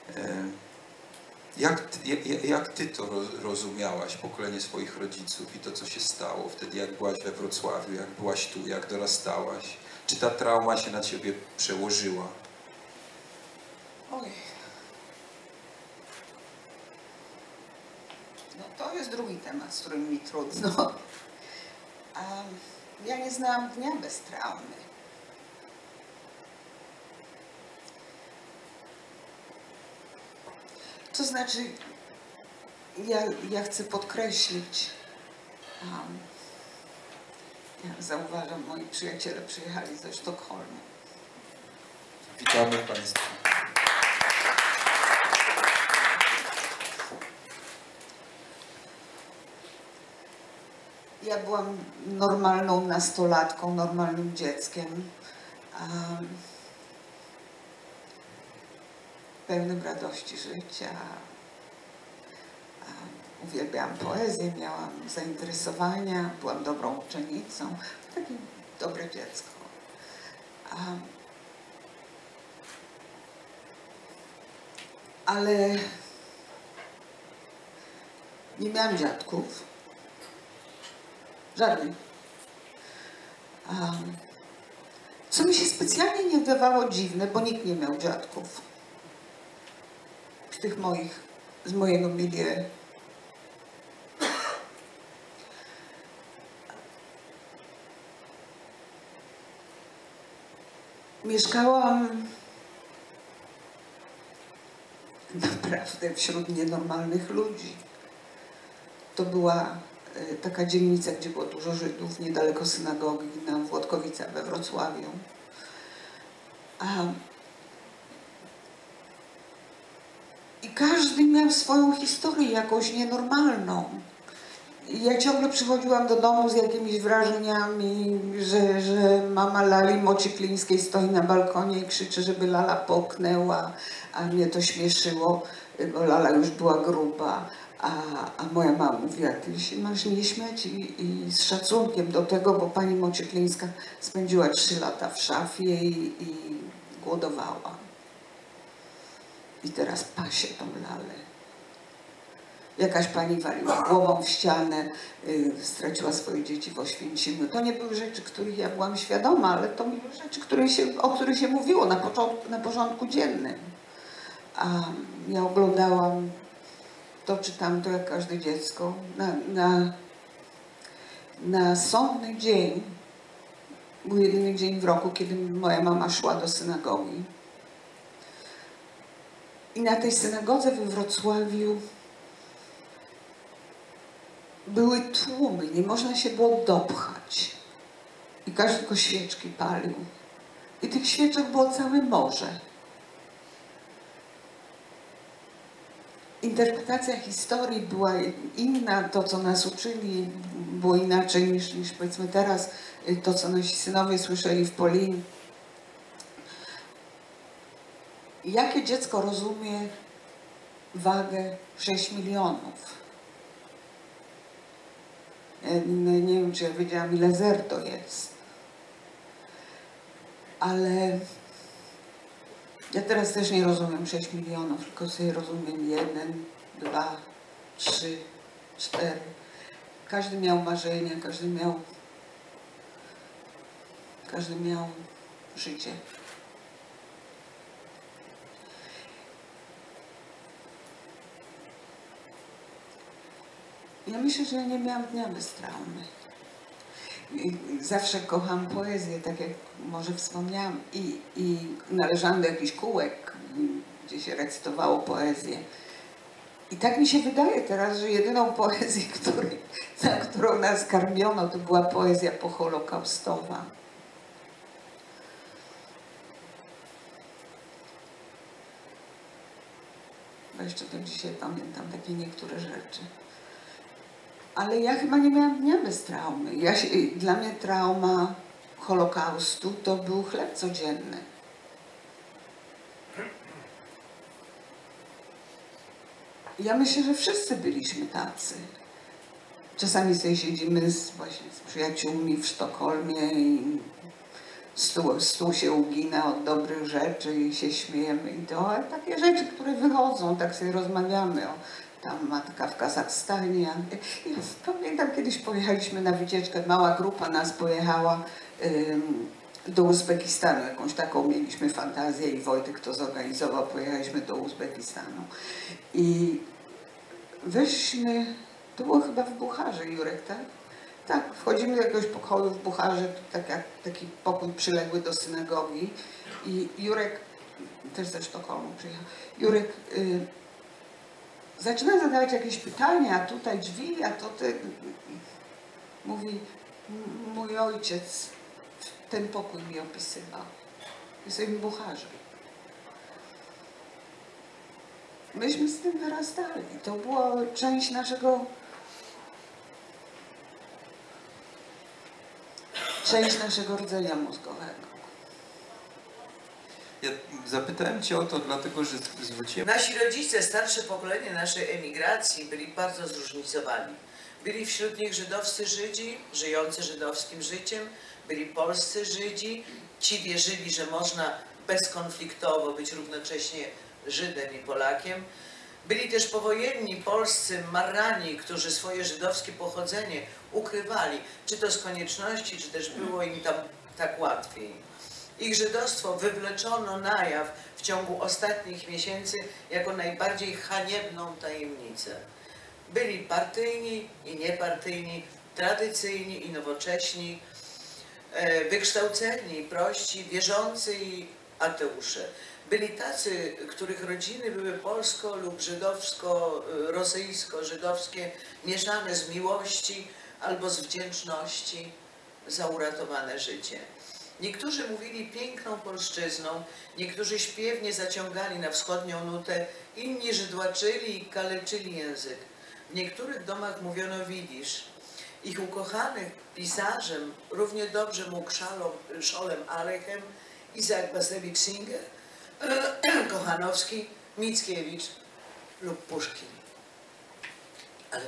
Speaker 2: Jak ty to rozumiałaś, pokolenie swoich rodziców i to, co się stało wtedy, jak byłaś we Wrocławiu, jak byłaś tu, jak dorastałaś? Czy ta trauma się na ciebie przełożyła?
Speaker 4: Oj. No to jest drugi temat, z którym mi trudno. Ja nie znałam dnia bez traumy. To znaczy, ja chcę podkreślić, jak zauważam, moi przyjaciele przyjechali ze Sztokholmu.
Speaker 2: Witamy Państwa.
Speaker 4: Ja byłam normalną nastolatką, normalnym dzieckiem, pełnym radości życia. Uwielbiałam poezję, miałam zainteresowania, byłam dobrą uczennicą, takie dobre dziecko. Ale nie miałam dziadków, żadnych. Co mi się specjalnie nie wydawało dziwne, bo nikt nie miał dziadków. Z mojego milieu. Mieszkałam naprawdę wśród nienormalnych ludzi. To była taka dzielnica, gdzie było dużo Żydów, niedaleko synagogi, na Włodkowicach we Wrocławiu. I każdy miał swoją historię, jakąś nienormalną. I ja ciągle przychodziłam do domu z jakimiś wrażeniami, że mama Lali Mociklińskiej stoi na balkonie i krzyczy, żeby Lala poknęła, a mnie to śmieszyło, bo Lala już była gruba. A moja mama mówiła, ty się masz nie śmiać i z szacunkiem do tego, bo pani Mociklińska spędziła 3 lata w szafie i głodowała. I teraz pasie tą Lalę. Jakaś pani waliła głową w ścianę, straciła swoje dzieci w Oświęcimiu. To nie były rzeczy, których ja byłam świadoma, ale to były rzeczy, o których się mówiło na porządku dziennym. A ja oglądałam to czy tamto, jak każde dziecko. Na sądny dzień, był jedyny dzień w roku, kiedy moja mama szła do synagogi. I na tej synagodze we Wrocławiu były tłumy, nie można się było dopchać. I każdy tylko świeczki palił. I tych świeczek było całe morze. Interpretacja historii była inna, to co nas uczyli było inaczej niż powiedzmy teraz, to co nasi synowie słyszeli w Polin. Jakie dziecko rozumie wagę 6 milionów? Nie wiem, czy ja wiedziałam, ile zer to jest. Ale ja teraz też nie rozumiem 6 milionów, tylko sobie rozumiem 1, 2, 3, 4. Każdy miał marzenia, każdy miał życie. Ja myślę, że ja nie miałam dnia bez traumy. Zawsze kocham poezję, tak jak może wspomniałam, i należałam do jakichś kółek, gdzie się recytowało poezję. I tak mi się wydaje teraz, że jedyną poezję, na którą nas karmiono, to była poezja poholokaustowa. Bo jeszcze do dzisiaj pamiętam takie niektóre rzeczy. Ale ja chyba nie miałam dnia bez traumy. Dla mnie trauma Holokaustu to był chleb codzienny. Ja myślę, że wszyscy byliśmy tacy. Czasami sobie siedzimy właśnie z przyjaciółmi w Sztokholmie i stół się ugina od dobrych rzeczy i się śmiejemy. I to takie rzeczy, które wychodzą, tak sobie rozmawiamy o tam matka w Kazachstanie. Ja pamiętam, kiedyś pojechaliśmy na wycieczkę, mała grupa nas pojechała do Uzbekistanu. Jakąś taką mieliśmy fantazję i Wojtek to zorganizował, pojechaliśmy do Uzbekistanu. I to było chyba w Bucharze, Jurek, tak? Tak, wchodzimy do jakiegoś pokoju w Bucharze, taki pokój przyległy do synagogi i Jurek, też ze Sztokholmu przyjechał, Jurek zaczyna zadawać jakieś pytania, a tutaj drzwi, a to ty... Mówi, mój ojciec ten pokój mi opisywał. Jesteśmy w Bucharze. Myśmy z tym wyrastali. To była część naszego rdzenia mózgowego.
Speaker 2: Ja zapytałem Cię o to dlatego, że zwróciłem...
Speaker 3: Nasi rodzice, starsze pokolenie naszej emigracji byli bardzo zróżnicowani. Byli wśród nich żydowscy Żydzi, żyjący żydowskim życiem, byli polscy Żydzi, ci wierzyli, że można bezkonfliktowo być równocześnie Żydem i Polakiem. Byli też powojenni polscy Marrani, którzy swoje żydowskie pochodzenie ukrywali, czy to z konieczności, czy też było im tam tak łatwiej. Ich żydostwo wywleczono na jaw w ciągu ostatnich miesięcy jako najbardziej haniebną tajemnicę. Byli partyjni i niepartyjni, tradycyjni i nowocześni, wykształceni i prości, wierzący i ateusze. Byli tacy, których rodziny były polsko lub żydowsko-rosyjsko-żydowskie, mieszane z miłości albo z wdzięczności za uratowane życie. Niektórzy mówili piękną polszczyzną, niektórzy śpiewnie zaciągali na wschodnią nutę, inni żydłaczyli i kaleczyli język. W niektórych domach mówiono widzisz. Ich ukochanych pisarzem równie dobrze mógł Szolem Alechem, Izaak Basewicz Singer, Kochanowski, Mickiewicz lub Puszkin. Ale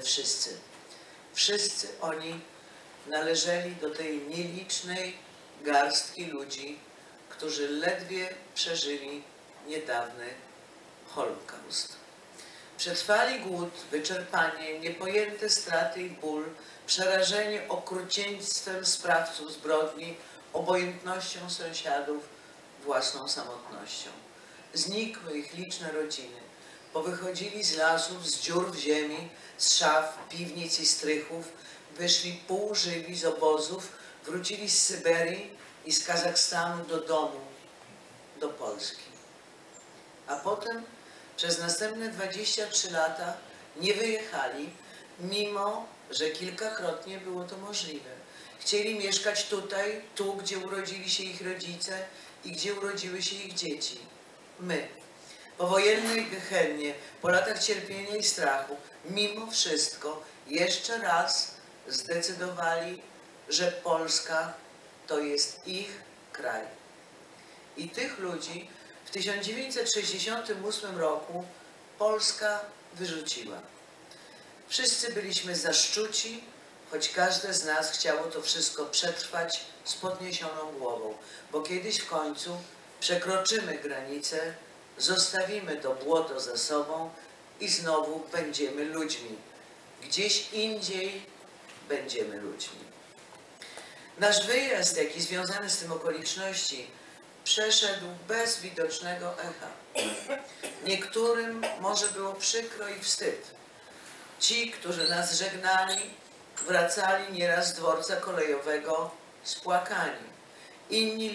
Speaker 3: wszyscy oni należeli do tej nielicznej garstki ludzi, którzy ledwie przeżyli niedawny Holokaust. Przetrwali głód, wyczerpanie, niepojęte straty i ból, przerażenie okrucieństwem sprawców zbrodni, obojętnością sąsiadów, własną samotnością. Znikły ich liczne rodziny. Powychodzili z lasów, z dziur w ziemi, z szaf, piwnic i strychów, wyszli półżywi z obozów, wrócili z Syberii i z Kazachstanu do domu, do Polski. A potem przez następne 23 lata nie wyjechali, mimo że kilkakrotnie było to możliwe. Chcieli mieszkać tutaj, tu, gdzie urodzili się ich rodzice i gdzie urodziły się ich dzieci. My, powojennej Gehennie, po latach cierpienia i strachu, mimo wszystko jeszcze raz zdecydowali, że Polska to jest ich kraj. I tych ludzi w 1968 roku Polska wyrzuciła. Wszyscy byliśmy zaszczuci, choć każde z nas chciało to wszystko przetrwać z podniesioną głową, bo kiedyś w końcu przekroczymy granicę, zostawimy to błoto za sobą i znowu będziemy ludźmi. Gdzieś indziej będziemy ludźmi. Nasz wyjazd, jak i związane z tym okoliczności, przeszedł bez widocznego echa. Niektórym może było przykro i wstyd. Ci, którzy nas żegnali, wracali nieraz z dworca kolejowego spłakani. Inni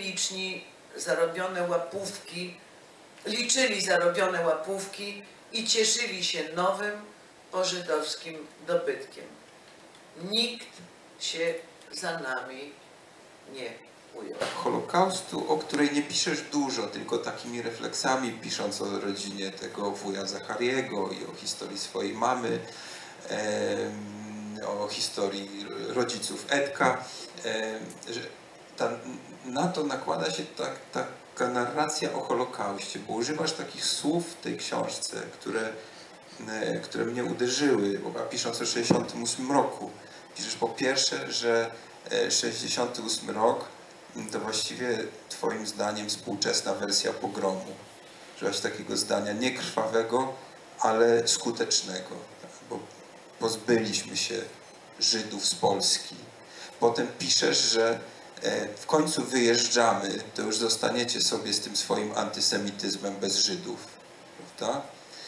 Speaker 3: liczyli zarobione łapówki i cieszyli się nowym, pożydowskim dobytkiem. Nikt się za nami nie ujął.
Speaker 2: Holokaustu, o której nie piszesz dużo, tylko takimi refleksami, pisząc o rodzinie tego wuja Zachariego i o historii swojej mamy, o historii rodziców Edka, że na to nakłada się taka narracja o Holokauście, bo używasz takich słów w tej książce, które mnie uderzyły, bo pisząc o 1968 roku, piszesz po pierwsze, że 1968 rok to właściwie twoim zdaniem współczesna wersja pogromu. Używasz takiego zdania niekrwawego, ale skutecznego, bo pozbyliśmy się Żydów z Polski. Potem piszesz, że w końcu wyjeżdżamy, to już zostaniecie sobie z tym swoim antysemityzmem bez Żydów. Prawda?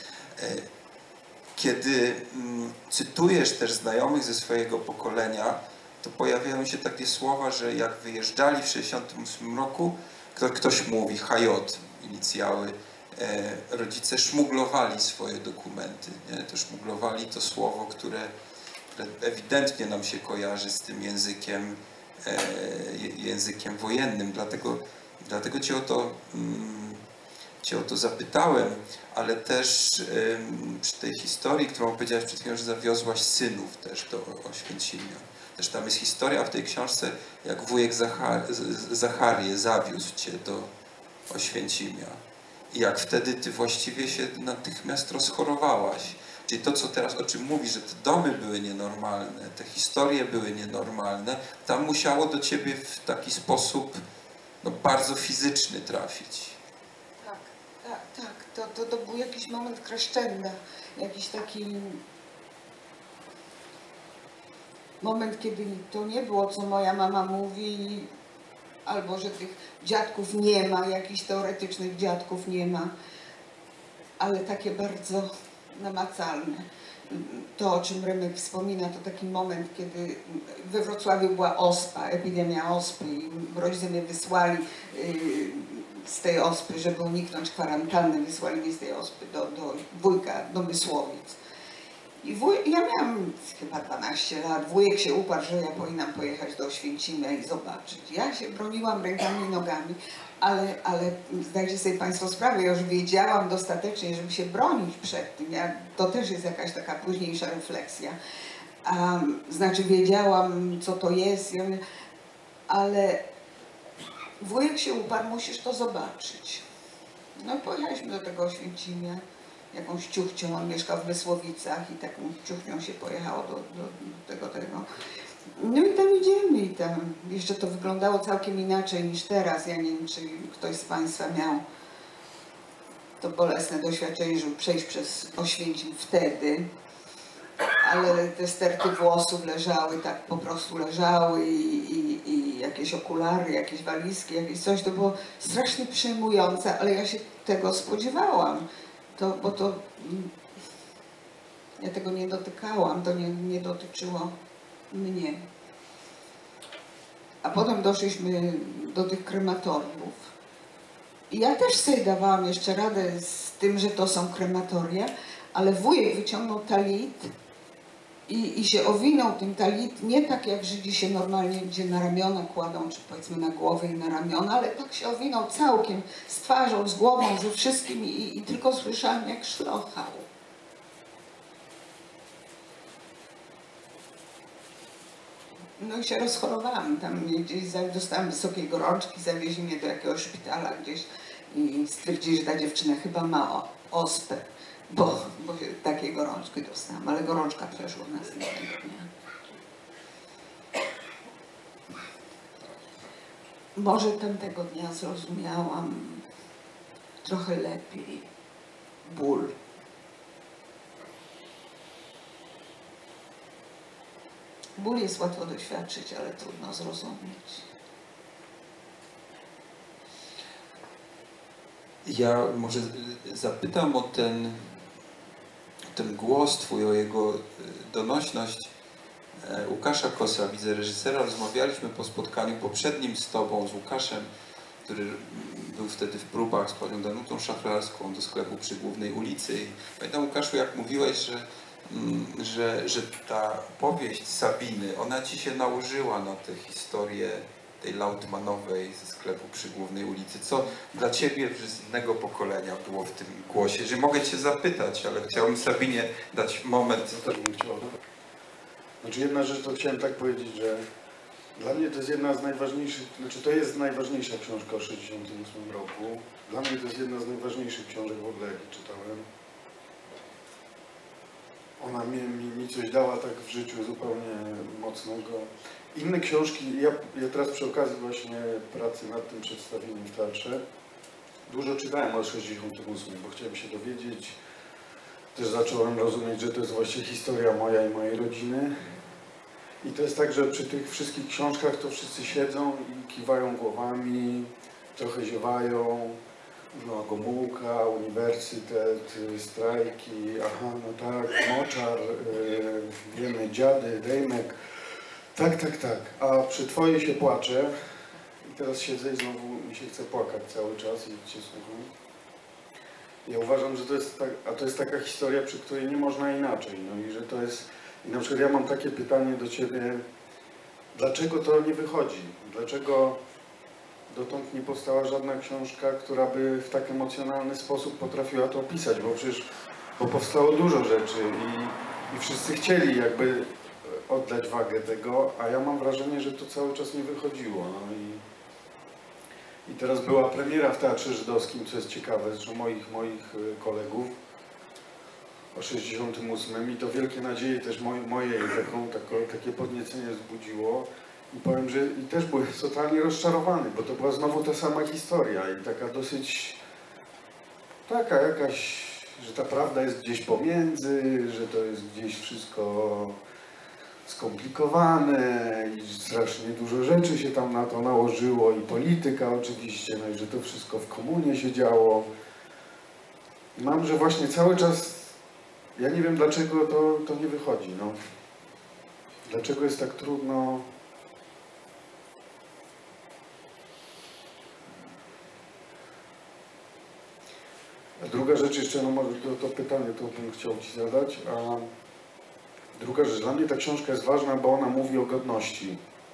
Speaker 2: Kiedy cytujesz też znajomych ze swojego pokolenia, to pojawiają się takie słowa, że jak wyjeżdżali w 1968 roku, ktoś mówi HJ, inicjały, rodzice szmuglowali swoje dokumenty. Nie? To szmuglowali to słowo, które ewidentnie nam się kojarzy z tym językiem wojennym. Dlatego Cię o to zapytałem, ale też przy tej historii, którą powiedziałeś przed chwilą, że zawiozłaś synów też do Oświęcimia. Też tam jest historia w tej książce, jak wujek Zacharię zawiózł Cię do Oświęcimia. I jak wtedy Ty właściwie się natychmiast rozchorowałaś. Czyli to, co teraz, o czym mówisz, że te domy były nienormalne, te historie były nienormalne, tam musiało do Ciebie w taki sposób bardzo fizyczny trafić.
Speaker 4: Tak. To był jakiś moment crescenda, jakiś taki moment, kiedy to nie było, co moja mama mówi, albo że tych dziadków nie ma, jakichś teoretycznych dziadków nie ma, ale takie bardzo namacalne. To, o czym Remek wspomina, to taki moment, kiedy we Wrocławiu była ospa, epidemia ospy i rodzice mnie wysłali z tej ospy, żeby uniknąć kwarantanny, wysłali mnie z tej ospy do wujka, do Mysłowic. I ja miałam chyba 12 lat, wujek się uparł, że ja powinnam pojechać do Oświęcimia i zobaczyć. Ja się broniłam rękami i nogami, ale zdajcie sobie Państwo sprawę, ja już wiedziałam dostatecznie, żeby się bronić przed tym. To też jest jakaś taka późniejsza refleksja. Znaczy wiedziałam, co to jest, ale wujek się uparł, musisz to zobaczyć. No i pojechaliśmy do tego Oświęcimia. Jakąś ciuchcią, on mieszkał w Mysłowicach i taką ciuchcią się pojechało do tego. No i tam idziemy i tam jeszcze to wyglądało całkiem inaczej niż teraz. Ja nie wiem, czy ktoś z Państwa miał to bolesne doświadczenie, żeby przejść przez Oświęcim wtedy, ale te sterty włosów leżały, tak po prostu leżały i jakieś okulary, jakieś walizki, jakieś coś, to było strasznie przejmujące, ale ja się tego spodziewałam. Ja tego nie dotykałam, to nie dotyczyło mnie. A potem doszliśmy do tych krematoriów. I ja też sobie dawałam jeszcze radę z tym, że to są krematoria, ale wujek wyciągnął talit I się owinął tym talit, nie tak jak Żydzi się normalnie gdzie na ramiona kładą, czy powiedzmy na głowę i na ramiona, ale tak się owinął całkiem, z twarzą, z głową, ze wszystkim i tylko słyszałam, jak szlochał. No i się rozchorowałam, tam gdzieś dostałam wysokiej gorączki, zawieźli mnie do jakiegoś szpitala gdzieś i stwierdzili, że ta dziewczyna chyba ma ospę, bo takiej gorączki dostałam, ale gorączka przeszła następnego dnia. Może tamtego dnia zrozumiałam trochę lepiej ból. Ból jest łatwo doświadczyć, ale trudno zrozumieć.
Speaker 2: Ja może zapytam o ten głos twój, o jego donośność. Łukasza Kosa, wicereżysera, rozmawialiśmy po spotkaniu poprzednim z tobą, z Łukaszem, który był wtedy w próbach z panią Danutą Szafrarską do sklepu przy Głównej ulicy. I pamiętam, Łukaszu, jak mówiłeś, że ta powieść Sabiny, ona ci się nałożyła na tę historię tej Lautmanowej ze sklepu przy Głównej ulicy. Co dla ciebie z innego pokolenia było w tym głosie? Że mogę cię zapytać, ale chciałbym Sabinie dać moment.
Speaker 5: Też bym chciał. Znaczy jedna rzecz, to chciałem tak powiedzieć, że dla mnie to jest jedna z najważniejszych, znaczy to jest najważniejsza książka o 1968 roku. Dla mnie to jest jedna z najważniejszych książek w ogóle, jakie czytałem. Ona mi coś dała tak w życiu zupełnie mocnego. Inne książki, ja teraz przy okazji właśnie pracy nad tym przedstawieniem w teatrze dużo czytałem o 68, bo chciałem się dowiedzieć. Też zacząłem rozumieć, że to jest właśnie historia moja i mojej rodziny. I to jest tak, że przy tych wszystkich książkach to wszyscy siedzą i kiwają głowami, trochę ziewają. No, Gomułka, uniwersytet, strajki, aha, no tak, moczar, wiemy, dziady, dejmek. Tak. A przy twojej się płacze i teraz siedzę i znowu mi się chce płakać cały czas i cię słucham. Ja uważam, że to jest taka historia, przy której nie można inaczej. No i że to jest, i na przykład ja mam takie pytanie do ciebie, dlaczego to nie wychodzi? Dlaczego dotąd nie powstała żadna książka, która by w tak emocjonalny sposób potrafiła to opisać, bo powstało dużo rzeczy i wszyscy chcieli jakby oddać wagę tego, a ja mam wrażenie, że to cały czas nie wychodziło. No i teraz była premiera w Teatrze Żydowskim, co jest ciekawe, zresztą moich kolegów o 68 i to wielkie nadzieje też mojej takie podniecenie wzbudziło. I powiem, że i też byłem totalnie rozczarowany, bo to była znowu ta sama historia i taka dosyć, taka jakaś, że ta prawda jest gdzieś pomiędzy, że to jest gdzieś wszystko skomplikowane i strasznie dużo rzeczy się tam na to nałożyło i polityka oczywiście, no i że to wszystko w komunie się działo. I mam, że właśnie cały czas, ja nie wiem dlaczego to nie wychodzi, no. Dlaczego jest tak trudno. A druga rzecz jeszcze, no może to pytanie to bym chciał ci zadać, a druga rzecz, dla mnie ta książka jest ważna, bo ona mówi o godności.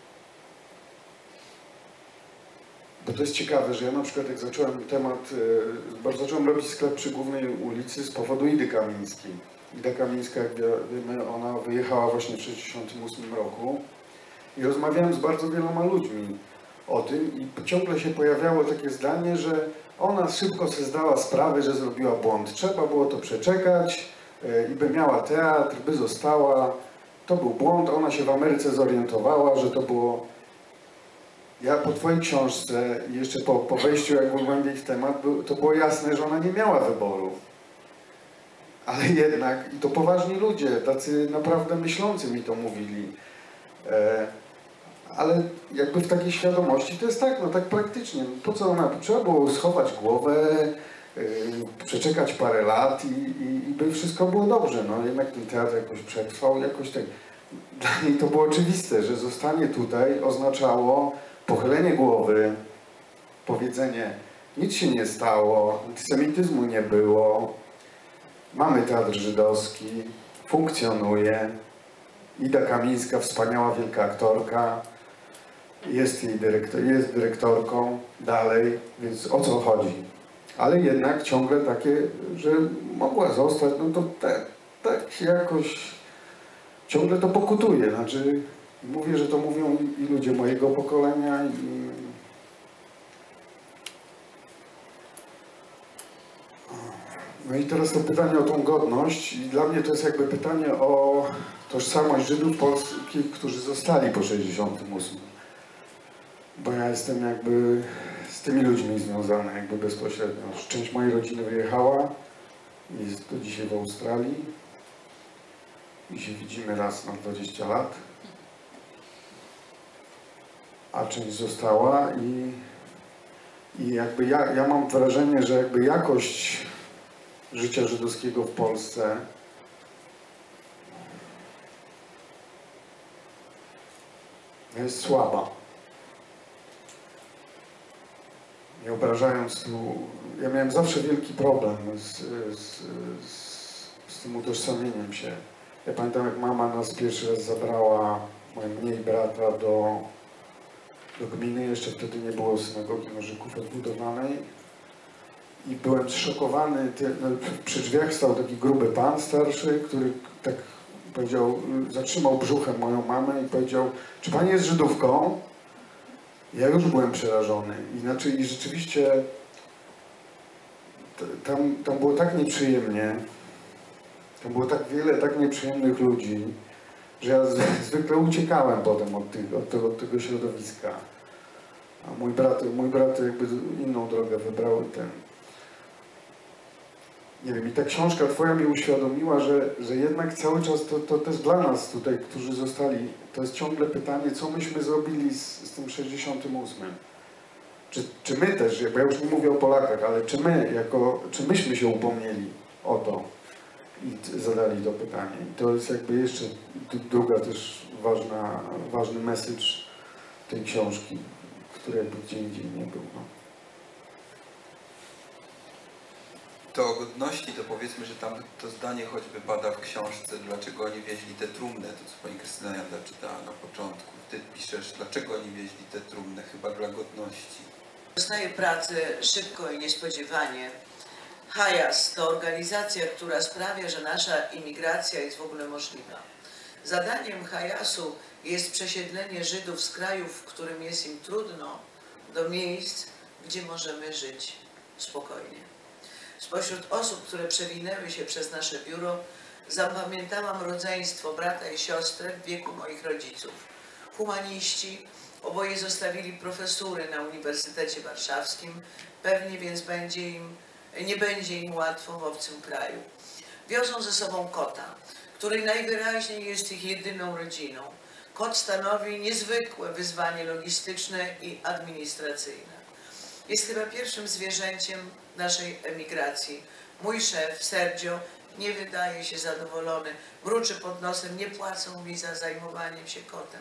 Speaker 5: Bo to jest ciekawe, że ja na przykład jak zacząłem zacząłem robić sklep przy Głównej ulicy z powodu Idy Kamińskiej. Ida Kamińska, jak wiemy, ona wyjechała właśnie w 1968 roku i rozmawiałem z bardzo wieloma ludźmi o tym i ciągle się pojawiało takie zdanie, że ona szybko sobie zdała sprawę, że zrobiła błąd. Trzeba było to przeczekać i by miała teatr, by została. To był błąd, ona się w Ameryce zorientowała, że to było. Ja po twojej książce i jeszcze po wejściu jakby głębiej w temat, to było jasne, że ona nie miała wyboru. Ale jednak, i to poważni ludzie, tacy naprawdę myślący mi to mówili. Ale jakby w takiej świadomości to jest tak, no tak praktycznie. Po co ona? Trzeba było schować głowę, przeczekać parę lat i by wszystko było dobrze. No jednak ten teatr jakoś przetrwał, jakoś tak. Dla niej to było oczywiste, że zostanie tutaj oznaczało pochylenie głowy, powiedzenie, nic się nie stało, antysemityzmu nie było, mamy teatr żydowski, funkcjonuje, Ida Kamińska, wspaniała wielka aktorka, jest dyrektorką dalej, więc o co chodzi? Ale jednak ciągle takie, że mogła zostać, no to tak jakoś ciągle to pokutuje. Znaczy, mówię, że to mówią i ludzie mojego pokolenia No i teraz to pytanie o tą godność i dla mnie to jest jakby pytanie o tożsamość Żydów polskich, którzy zostali po 68. Bo ja jestem jakby z tymi ludźmi związany jakby bezpośrednio. Część mojej rodziny wyjechała, jest do dzisiaj w Australii i się widzimy raz na 20 lat. A część została i jakby ja mam wrażenie, że jakby jakość życia żydowskiego w Polsce jest słaba. Nie obrażając tu, ja miałem zawsze wielki problem z tym utożsamieniem się. Ja pamiętam, jak mama nas pierwszy raz zabrała, mnie i brata, do gminy. Jeszcze wtedy nie było synagogi Nożyków odbudowanej. I byłem zszokowany. Przy drzwiach stał taki gruby pan starszy, który tak powiedział, zatrzymał brzuchem moją mamę i powiedział: czy pani jest Żydówką? Ja już byłem przerażony. I rzeczywiście tam było tak nieprzyjemnie. Tam było tak wiele tak nieprzyjemnych ludzi, że ja zwykle uciekałem potem od tego środowiska. A mój brat jakby inną drogę wybrał i nie wiem, i ta książka twoja mi uświadomiła, że jednak cały czas to też dla nas tutaj, którzy zostali, to jest ciągle pytanie, co myśmy zrobili z tym 68. Czy my też, bo ja już nie mówię o Polakach, ale czy myśmy się upomnieli o to i zadali to pytanie. I to jest jakby jeszcze druga też ważny message tej książki, który jakby gdzie indziej nie był. No.
Speaker 2: To o godności, to powiedzmy, że tam to zdanie choćby pada w książce, dlaczego oni wieźli te trumny, to co pani Krystyna Janda czytała na początku. Ty piszesz, dlaczego oni wieźli te trumny, chyba dla godności.
Speaker 3: Dostaję pracę szybko i niespodziewanie. Hajas to organizacja, która sprawia, że nasza imigracja jest w ogóle możliwa. Zadaniem Hajasu jest przesiedlenie Żydów z krajów, w którym jest im trudno, do miejsc, gdzie możemy żyć spokojnie. Spośród osób, które przewinęły się przez nasze biuro, zapamiętałam rodzeństwo brata i siostrę w wieku moich rodziców. Humaniści, oboje zostawili profesury na Uniwersytecie Warszawskim, pewnie więc nie będzie im łatwo w obcym kraju. Wiozą ze sobą kota, który najwyraźniej jest ich jedyną rodziną. Kot stanowi niezwykłe wyzwanie logistyczne i administracyjne. Jest chyba pierwszym zwierzęciem naszej emigracji. Mój szef, Sergio, nie wydaje się zadowolony. Mruczy pod nosem, nie płacą mi za zajmowaniem się kotem.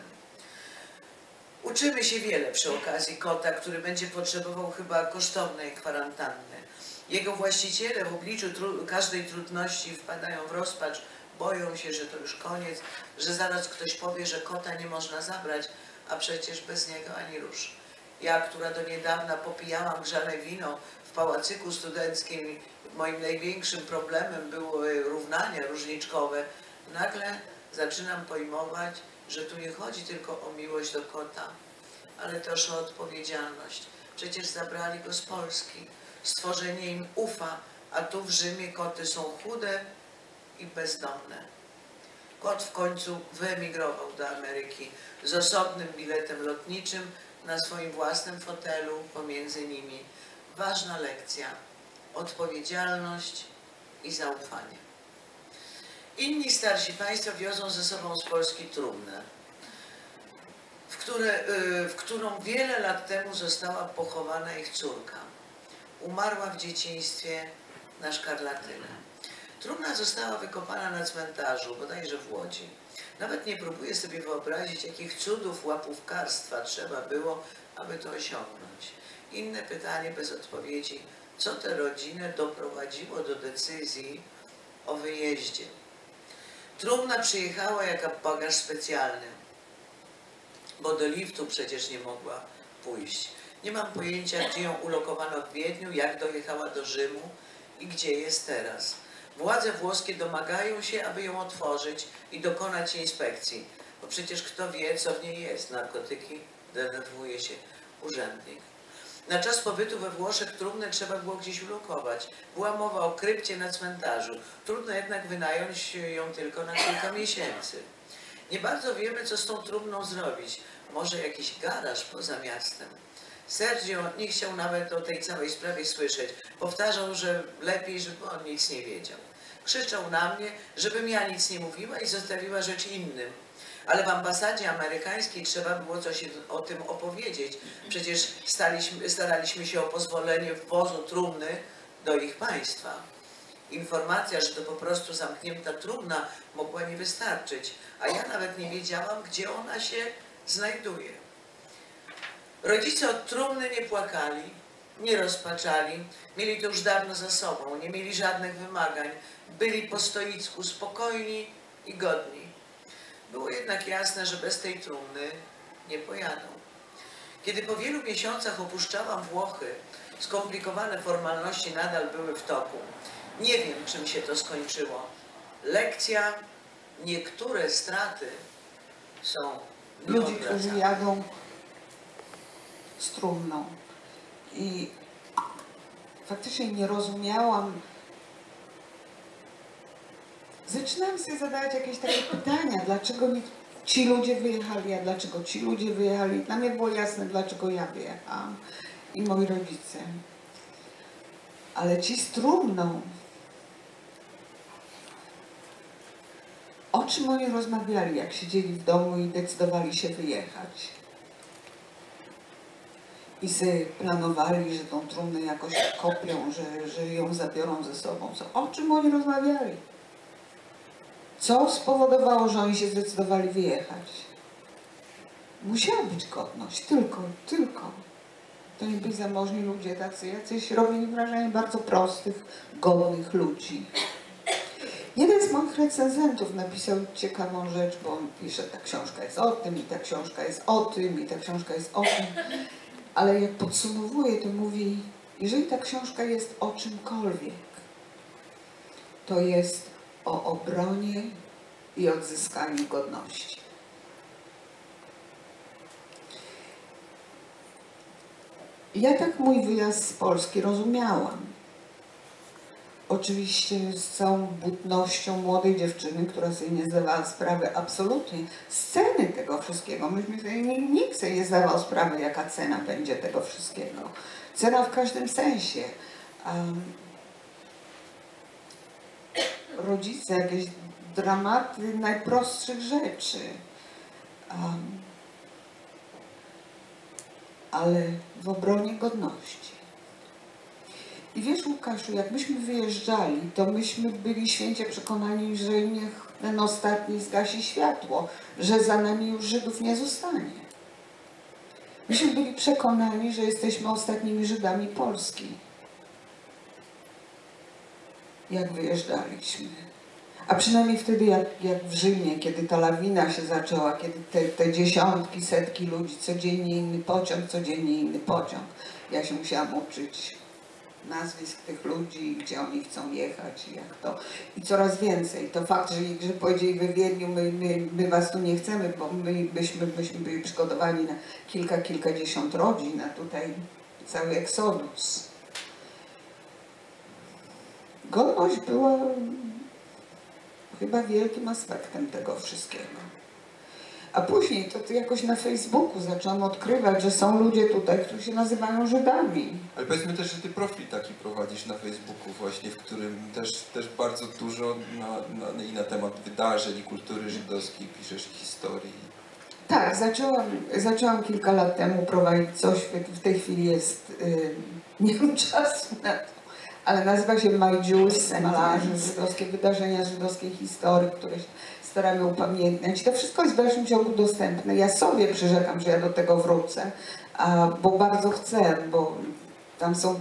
Speaker 3: Uczymy się wiele przy okazji kota, który będzie potrzebował chyba kosztownej kwarantanny. Jego właściciele w obliczu każdej trudności wpadają w rozpacz, boją się, że to już koniec, że zaraz ktoś powie, że kota nie można zabrać, a przecież bez niego ani rusz. Ja, która do niedawna popijałam grzane wino w pałacyku studenckim, moim największym problemem były równania różniczkowe, nagle zaczynam pojmować, że tu nie chodzi tylko o miłość do kota, ale też o odpowiedzialność. Przecież zabrali go z Polski. Stworzenie im ufa, a tu w Rzymie koty są chude i bezdomne. Kot w końcu wyemigrował do Ameryki z osobnym biletem lotniczym na swoim własnym fotelu pomiędzy nimi. Ważna lekcja. Odpowiedzialność i zaufanie. Inni starsi państwo wiozą ze sobą z Polski trumnę, w którą wiele lat temu została pochowana ich córka. Umarła w dzieciństwie na szkarlatynę. Trumna została wykopana na cmentarzu, bodajże w Łodzi. Nawet nie próbuję sobie wyobrazić, jakich cudów łapówkarstwa trzeba było, aby to osiągnąć. Inne pytanie bez odpowiedzi. Co tę rodzinę doprowadziło do decyzji o wyjeździe? Trumna przyjechała jak bagaż specjalny, bo do liftu przecież nie mogła pójść. Nie mam pojęcia, gdzie ją ulokowano w Wiedniu, jak dojechała do Rzymu i gdzie jest teraz. Władze włoskie domagają się, aby ją otworzyć i dokonać inspekcji, bo przecież kto wie, co w niej jest. Narkotyki, denerwuje się urzędnik. Na czas pobytu we Włoszech trumnę trzeba było gdzieś ulokować. Była mowa o krypcie na cmentarzu. Trudno jednak wynająć ją tylko na kilka miesięcy. Nie bardzo wiemy, co z tą trumną zrobić. Może jakiś garaż poza miastem. Sergio nie chciał nawet o tej całej sprawie słyszeć. Powtarzał, że lepiej, żeby on nic nie wiedział. Krzyczał na mnie, żebym ja nic nie mówiła i zostawiła rzecz innym. Ale w ambasadzie amerykańskiej trzeba było coś o tym opowiedzieć. Przecież staraliśmy się o pozwolenie wwozu trumny do ich państwa. Informacja, że to po prostu zamknięta trumna, mogła nie wystarczyć, a ja nawet nie wiedziałam, gdzie ona się znajduje. Rodzice od trumny nie płakali, nie rozpaczali, mieli to już dawno za sobą, nie mieli żadnych wymagań, byli po stoicku spokojni i godni. Było jednak jasne, że bez tej trumny nie pojadą. Kiedy po wielu miesiącach opuszczałam Włochy, skomplikowane formalności nadal były w toku. Nie wiem, czym się to skończyło. Lekcja, niektóre straty są
Speaker 4: Ludzi, którzy
Speaker 3: nieodwracalne.
Speaker 4: jadą z trumną. I faktycznie nie rozumiałam. Zaczynałam sobie zadawać jakieś takie pytania, dlaczego ci ludzie wyjechali, a dlaczego ci ludzie wyjechali. Dla mnie było jasne, dlaczego ja wyjechałam i moi rodzice. Ale ci z trumną, o czym oni rozmawiali, jak siedzieli w domu i decydowali się wyjechać? I sobie planowali, że tą trumnę jakoś kopią, że ją zabiorą ze sobą. O czym oni rozmawiali? Co spowodowało, że oni się zdecydowali wyjechać? Musiała być godność, tylko. To nie byli zamożni ludzie, tacy jacyś robili wrażenie bardzo prostych, godnych ludzi. Jeden z moich recenzentów napisał ciekawą rzecz, bo on pisze, ta książka jest o tym, i ta książka jest o tym, i ta książka jest o tym. Ale jak podsumowuje, to mówi, jeżeli ta książka jest o czymkolwiek, to jest o obronie i odzyskaniu godności. Ja tak mój wyjazd z Polski rozumiałam. Oczywiście z całą butnością młodej dziewczyny, która sobie nie zdawała sprawy absolutnie z ceny tego wszystkiego. Myśmy sobie, nikt sobie nie zdawał sprawy, jaka cena będzie tego wszystkiego. Cena w każdym sensie. Rodzice, jakieś dramaty najprostszych rzeczy. Ale w obronie godności. I wiesz, Łukaszu, jak myśmy wyjeżdżali, to myśmy byli święcie przekonani, że niech ten ostatni zgasi światło, że za nami już Żydów nie zostanie. Myśmy byli przekonani, że jesteśmy ostatnimi Żydami Polski. Jak wyjeżdżaliśmy. A przynajmniej wtedy, jak w Rzymie, kiedy ta lawina się zaczęła, kiedy te dziesiątki, setki ludzi, codziennie inny pociąg. Ja się musiałam uczyć nazwisk tych ludzi, gdzie oni chcą jechać i jak to. I coraz więcej. To fakt, że powiedzieli we Wiedniu, my was tu nie chcemy, bo byśmy byli przygotowani na kilkadziesiąt rodzin, a tutaj cały eksodus. Godność była chyba wielkim aspektem tego wszystkiego. A później to jakoś na Facebooku zaczęłam odkrywać, że są ludzie tutaj, którzy się nazywają Żydami.
Speaker 2: Ale powiedzmy też, że ty profil taki prowadzisz na Facebooku właśnie, w którym też bardzo dużo i na temat wydarzeń i kultury żydowskiej piszesz, historii.
Speaker 4: Tak, zaczęłam kilka lat temu prowadzić coś, w tej chwili jest, nie mam czasu na to, ale nazywa się My Jewish Seminar, żydowskie wydarzenia z żydowskiej historii, które się staramy upamiętniać. To wszystko jest w dalszym ciągu dostępne. Ja sobie przyrzekam, że ja do tego wrócę, bo bardzo chcę, bo tam są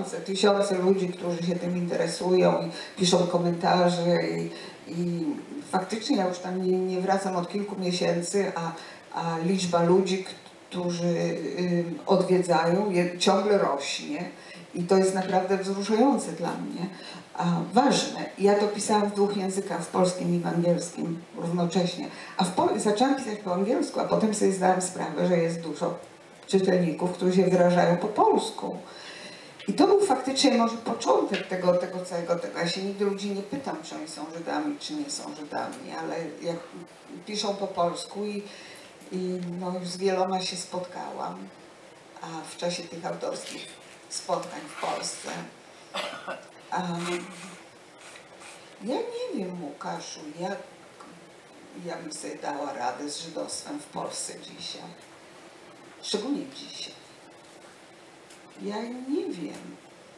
Speaker 4: tysiące ludzi, którzy się tym interesują i piszą komentarze i faktycznie ja już tam nie wracam od kilku miesięcy, a liczba ludzi, którzy odwiedzają, ciągle rośnie i to jest naprawdę wzruszające dla mnie, a ważne. Ja to pisałam w 2 językach, w polskim i w angielskim równocześnie, zaczęłam pisać po angielsku, a potem sobie zdałam sprawę, że jest dużo czytelników, którzy się wyrażają po polsku. I to był faktycznie może początek tego całego tego. Ja się nigdy ludzi nie pytam, czy oni są Żydami, czy nie są Żydami, ale jak piszą po polsku i no już z wieloma się spotkałam, a w czasie tych autorskich spotkań w Polsce. Ja nie wiem, Łukaszu, jak ja bym sobie dała radę z żydostwem w Polsce dzisiaj. Szczególnie dzisiaj. Ja nie wiem.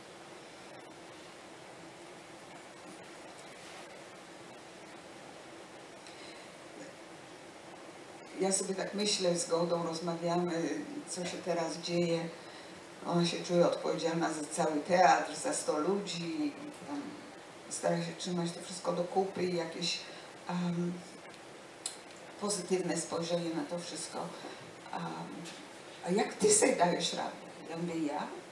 Speaker 4: Ja sobie tak myślę, z Gołdą rozmawiamy, co się teraz dzieje. Ona się czuje odpowiedzialna za cały teatr, za 100 ludzi. Stara się trzymać to wszystko do kupy i jakieś pozytywne spojrzenie na to wszystko. A jak ty sobie dajesz radę? Ja mówię,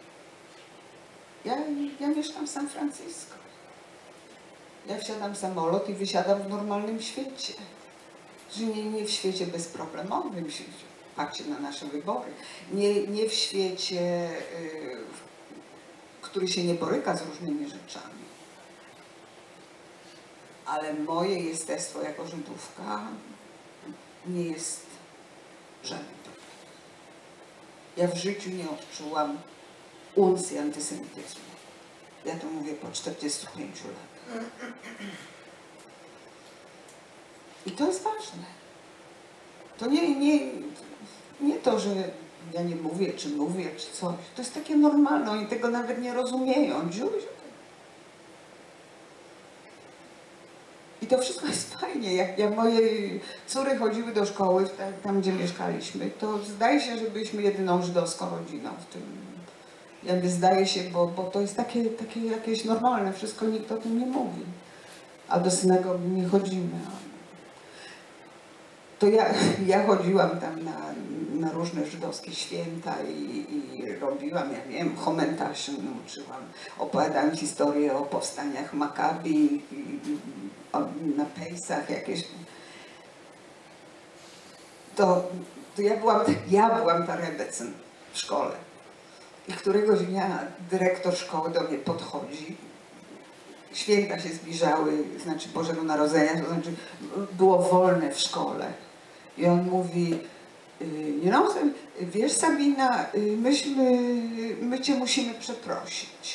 Speaker 4: ja mieszkam w San Francisco. Ja wsiadam w samolot i wysiadam w normalnym świecie. Że nie w świecie bezproblemowym, patrzcie na nasze wybory. Nie w świecie, który się nie boryka z różnymi rzeczami. Ale moje jestestwo jako Żydówka nie jest żadnym problemem. Ja w życiu nie odczułam uncji antysemityzmu. Ja to mówię po 45 latach. I to jest ważne. To nie to, że ja nie mówię, czy coś. To jest takie normalne. Oni tego nawet nie rozumieją. I to wszystko jest fajnie. Jak moje córy chodziły do szkoły, tam gdzie mieszkaliśmy, to zdaje się, że byliśmy jedyną żydowską rodziną w tym. Jakby zdaje się, bo to jest takie jakieś normalne. Wszystko nikt o tym nie mówi. A do synagogi nie chodzimy. To ja chodziłam tam na różne żydowskie święta i robiłam, ja wiem, Chomentaszyn uczyłam, opowiadałam historię o powstaniach Makabi, na Pejsach jakieś. To ja byłam ta Rebecen w szkole. I któregoś dnia dyrektor szkoły do mnie podchodzi. Święta się zbliżały, znaczy Bożego Narodzenia, to znaczy było wolne w szkole. I on mówi, wiesz Sabina, my cię musimy przeprosić.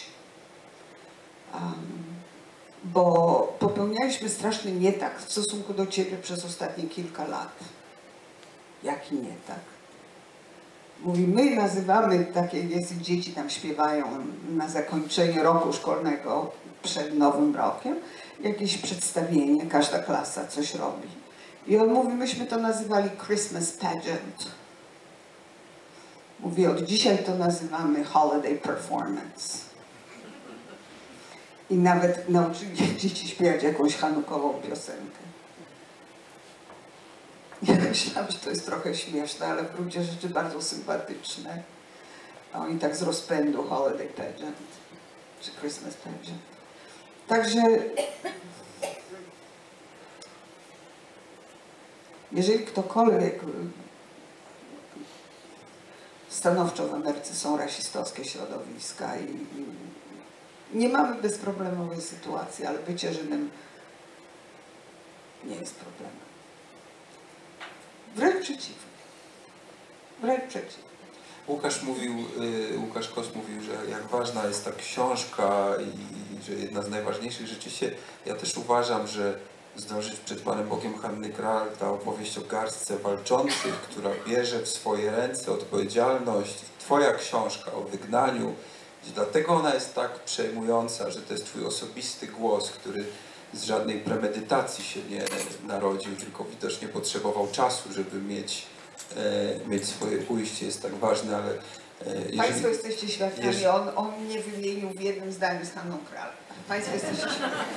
Speaker 4: Bo popełnialiśmy straszny nietak w stosunku do ciebie przez ostatnie kilka lat. Jaki nietak? Mówi, my nazywamy takie, dzieci tam śpiewają na zakończenie roku szkolnego przed Nowym Rokiem, jakieś przedstawienie, każda klasa coś robi. I on mówi, myśmy to nazywali Christmas pageant. Mówi, od dzisiaj to nazywamy holiday performance. I nawet nauczyli dzieci śpiewać jakąś chanukową piosenkę. Ja myślałam, że to jest trochę śmieszne, ale w gruncie rzeczy bardzo sympatyczne. A oni tak z rozpędu holiday pageant, czy Christmas pageant. Także jeżeli ktokolwiek, stanowczo w Ameryce są rasistowskie środowiska i nie mamy bezproblemowej sytuacji, ale bycie Żydem nie jest problemem. Wręcz przeciwnie. Wręcz przeciwnie.
Speaker 2: Łukasz Kos mówił, że jak ważna jest ta książka i że jedna z najważniejszych. Rzeczywiście ja też uważam, że Zdążyć przed Panem Bogiem Hanny Kral, ta opowieść o garstce walczących, która bierze w swoje ręce odpowiedzialność. Twoja książka o wygnaniu, dlatego ona jest tak przejmująca, że to jest Twój osobisty głos, który z żadnej premedytacji się nie narodził, tylko widocznie potrzebował czasu, żeby mieć mieć swoje ujście jest tak ważne, ale
Speaker 4: Państwo jesteście świadkami, on mnie wymienił w jednym zdaniu z Hanną Kral. Państwo jesteście świadkami.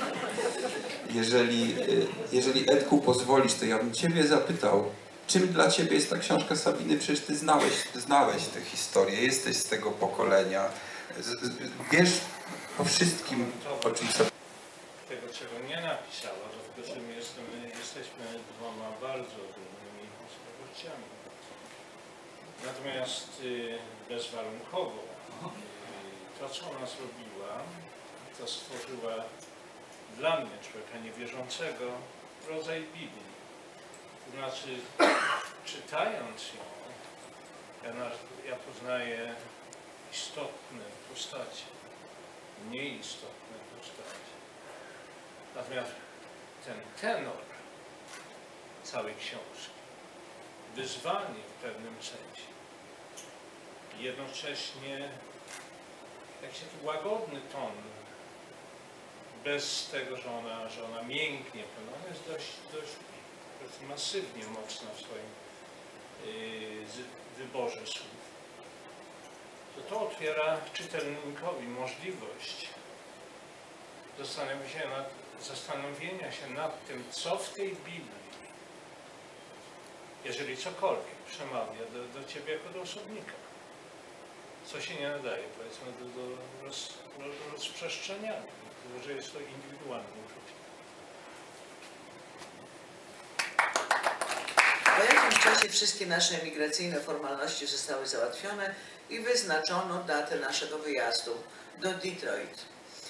Speaker 2: Jeżeli Edku pozwolisz, to ja bym Ciebie zapytał, czym dla Ciebie jest ta książka Sabiny? Przecież Ty znałeś tę historię, jesteś z tego pokolenia, wiesz o wszystkim, o czym Sabina.
Speaker 6: Tego, czego nie napisała, dlatego że my jesteśmy dwoma bardzo różnymi osobowościami. Natomiast bezwarunkowo to, co ona zrobiła, to stworzyła dla mnie, człowieka niewierzącego, rodzaj Biblii. To znaczy, czytając ją, ja poznaję istotne postacie, mniej istotne postacie. Natomiast ten tenor całej książki, wyzwanie w pewnym sensie, jednocześnie jakiś taki łagodny ton, bez tego, że ona mięknie, ona jest dość masywnie mocna w swoim wyborze słów. To otwiera czytelnikowi możliwość zastanowienia się nad tym, co w tej Biblii, jeżeli cokolwiek przemawia do Ciebie jako do osobnika, co się nie nadaje, powiedzmy, do rozprzestrzeniania, dlatego że jest to indywidualne uczucie.
Speaker 3: Po jakimś czasie wszystkie nasze emigracyjne formalności zostały załatwione i wyznaczono datę naszego wyjazdu do Detroit.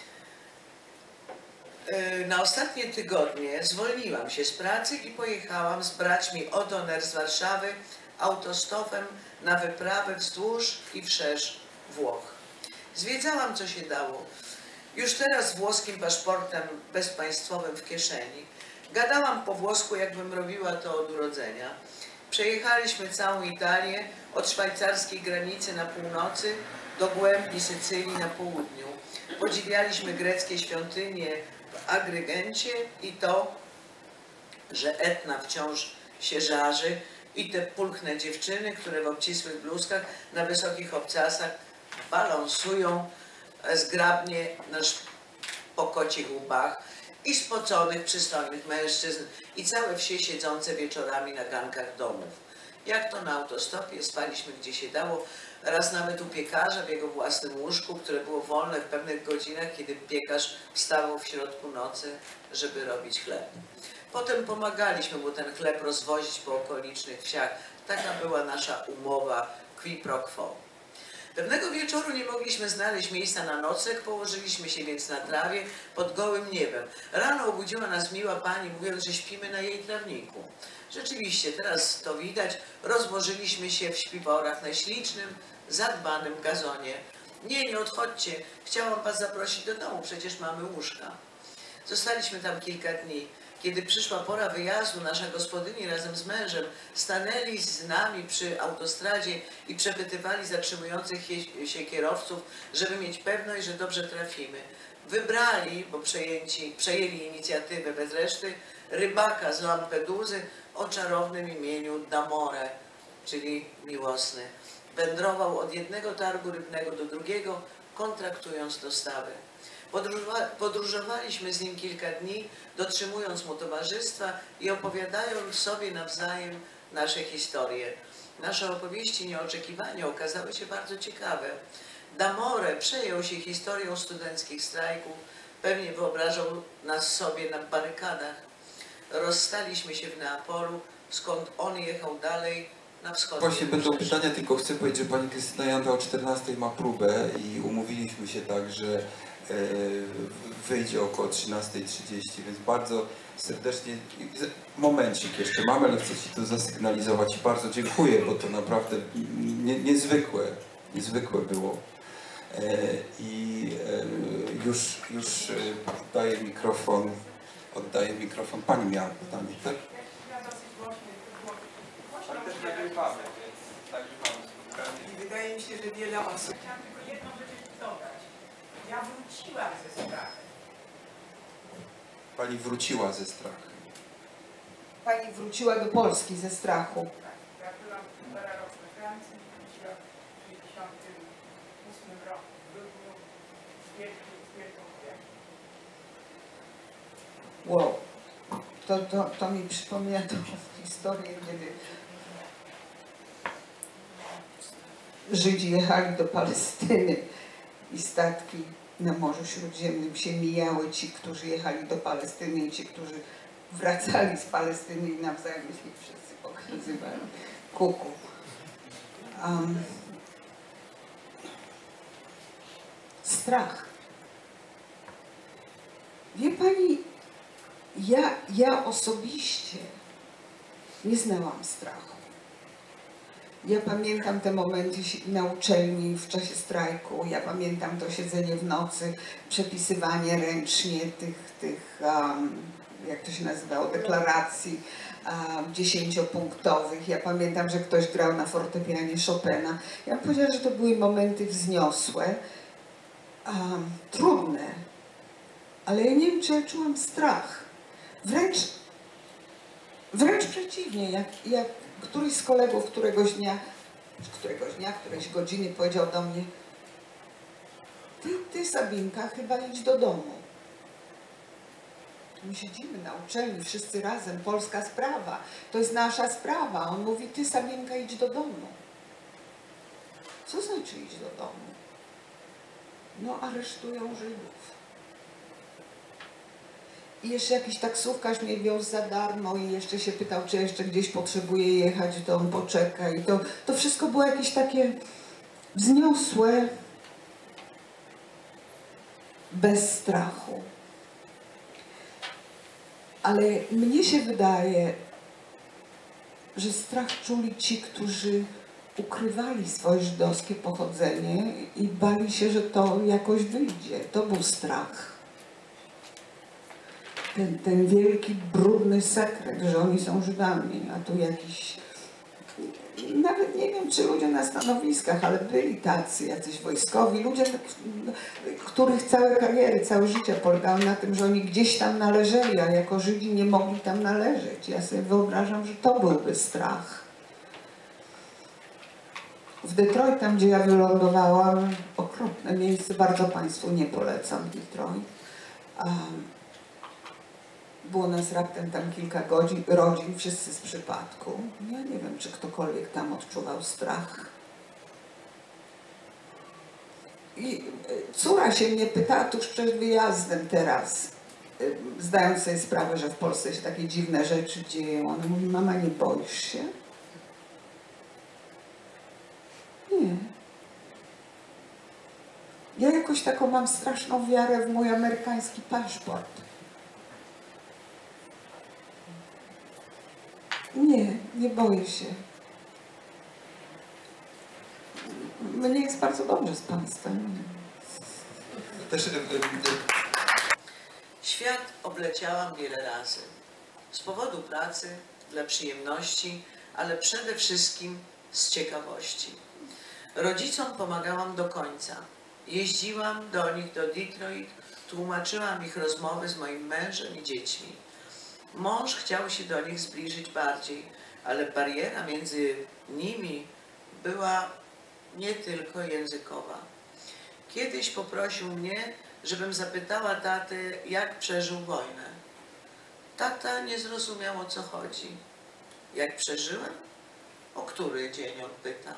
Speaker 3: Na ostatnie tygodnie zwolniłam się z pracy i pojechałam z braćmi O'Donnell z Warszawy autostopem na wyprawę wzdłuż i wszerz Włoch. Zwiedzałam, co się dało. Już teraz z włoskim paszportem bezpaństwowym w kieszeni. Gadałam po włosku, jakbym robiła to od urodzenia. Przejechaliśmy całą Italię, od szwajcarskiej granicy na północy do głębi Sycylii na południu. Podziwialiśmy greckie świątynie w Agrygencie i to, że Etna wciąż się żarzy, i te pulchne dziewczyny, które w obcisłych bluzkach na wysokich obcasach balansują zgrabnie po kocich łbach, i spoconych, przystojnych mężczyzn i całe wsie siedzące wieczorami na gankach domów. Jak to na autostopie, spaliśmy gdzie się dało, raz nawet u piekarza w jego własnym łóżku, które było wolne w pewnych godzinach, kiedy piekarz wstawał w środku nocy, żeby robić chleb. Potem pomagaliśmy mu ten chleb rozwozić po okolicznych wsiach. Taka była nasza umowa qui pro quo. Pewnego wieczoru nie mogliśmy znaleźć miejsca na nocleg, położyliśmy się więc na trawie pod gołym niebem. Rano obudziła nas miła pani, mówiąc, że śpimy na jej trawniku. Rzeczywiście, teraz to widać, rozłożyliśmy się w śpiworach na ślicznym, zadbanym gazonie. Nie odchodźcie, chciałam was zaprosić do domu, przecież mamy łóżka. Zostaliśmy tam kilka dni. Kiedy przyszła pora wyjazdu, nasza gospodyni razem z mężem stanęli z nami przy autostradzie i przepytywali zatrzymujących się kierowców, żeby mieć pewność, że dobrze trafimy. Wybrali, bo przejęli inicjatywę bez reszty, rybaka z Lampeduzy o czarownym imieniu D'Amore, czyli miłosny. Wędrował od jednego targu rybnego do drugiego, kontraktując dostawy. Podróżowaliśmy z nim kilka dni, dotrzymując mu towarzystwa i opowiadając sobie nawzajem nasze historie. Nasze opowieści nieoczekiwanie okazały się bardzo ciekawe. D'Amore przejął się historią studenckich strajków, pewnie wyobrażał nas sobie na barykadach. Rozstaliśmy się w Neapolu, skąd on jechał dalej na wschód.
Speaker 2: Właśnie będą pytania, tylko chcę powiedzieć, że pani Krystyna Janda o 14 ma próbę i umówiliśmy się tak, że wyjdzie około 13:30, więc bardzo serdecznie, momencik jeszcze mamy, ale chcę Ci to zasygnalizować i bardzo dziękuję, bo to naprawdę niezwykłe było. I już oddaję mikrofon. Pani miała pytanie, tak? Ale też nagrywamy, więc nagrywamy spotkanie.
Speaker 7: I wydaje mi się, że wiele osób. Chciałam tylko jedną rzecz dodać. Ja wróciłam ze strachem.
Speaker 2: Pani wróciła ze strachem.
Speaker 4: Pani wróciła do Polski ze strachu.
Speaker 7: Tak, ja byłam Półtora roku we Francji, wróciła w 1968 roku w grudniu z wielką gwiazdą.
Speaker 4: Wow. To mi przypomina tą historię, kiedy Żydzi jechali do Palestyny i statki na Morzu Śródziemnym się mijały, ci, którzy jechali do Palestyny i ci, którzy wracali z Palestyny i nawzajem się wszyscy pokazywali kuku. Strach. Wie pani, ja osobiście nie znałam strachu. Ja pamiętam te momenty na uczelni w czasie strajku, ja pamiętam to siedzenie w nocy, przepisywanie ręcznie tych jak to się nazywało, deklaracji 10-punktowych. Ja pamiętam, że ktoś grał na fortepianie Chopina. Ja bym powiedziała, że to były momenty wzniosłe, trudne, ale ja nie wiem, czy ja czułam strach. Wręcz przeciwnie, jak któryś z kolegów którejś godziny powiedział do mnie: ty Sabinka, chyba idź do domu. My siedzimy na uczelni, wszyscy razem, polska sprawa, to jest nasza sprawa. On mówi: ty Sabinka, idź do domu. Co znaczy idź do domu? No, aresztują Żydów. I jeszcze jakiś taksówkarz mnie wiózł za darmo i jeszcze się pytał, czy jeszcze gdzieś potrzebuje jechać, to on poczeka. I to wszystko było jakieś takie wzniosłe, bez strachu. Ale mnie się wydaje, że strach czuli ci, którzy ukrywali swoje żydowskie pochodzenie i bali się, że to jakoś wyjdzie. To był strach. Ten wielki, brudny sekret, że oni są Żydami, a tu jakiś... Nawet nie wiem, czy ludzie na stanowiskach, ale byli tacy, jacyś wojskowi, ludzie, których całe kariery, całe życie polegały na tym, że oni gdzieś tam należeli, a jako Żydzi nie mogli tam należeć. Ja sobie wyobrażam, że to byłby strach. W Detroit, tam gdzie ja wylądowałam, okropne miejsce, bardzo Państwu nie polecam Detroit. Było nas raptem tam kilka rodzin, wszyscy z przypadku. Ja nie wiem, czy ktokolwiek tam odczuwał strach. I córa się mnie pytała tuż przed wyjazdem teraz, zdając sobie sprawę, że w Polsce się takie dziwne rzeczy dzieją. Ona mówi: mama, nie boisz się? Nie. Ja jakoś taką mam straszną wiarę w mój amerykański paszport. Nie boję się. Mnie jest bardzo dobrze z Państwem.
Speaker 3: Świat obleciałam wiele razy. Z powodu pracy, dla przyjemności, ale przede wszystkim z ciekawości. Rodzicom pomagałam do końca. Jeździłam do nich do Detroit, tłumaczyłam ich rozmowy z moim mężem i dziećmi. Mąż chciał się do nich zbliżyć bardziej, ale bariera między nimi była nie tylko językowa. Kiedyś poprosił mnie, żebym zapytała tatę, jak przeżył wojnę. Tata nie zrozumiał, o co chodzi. Jak przeżyłem? O który dzień, on pyta.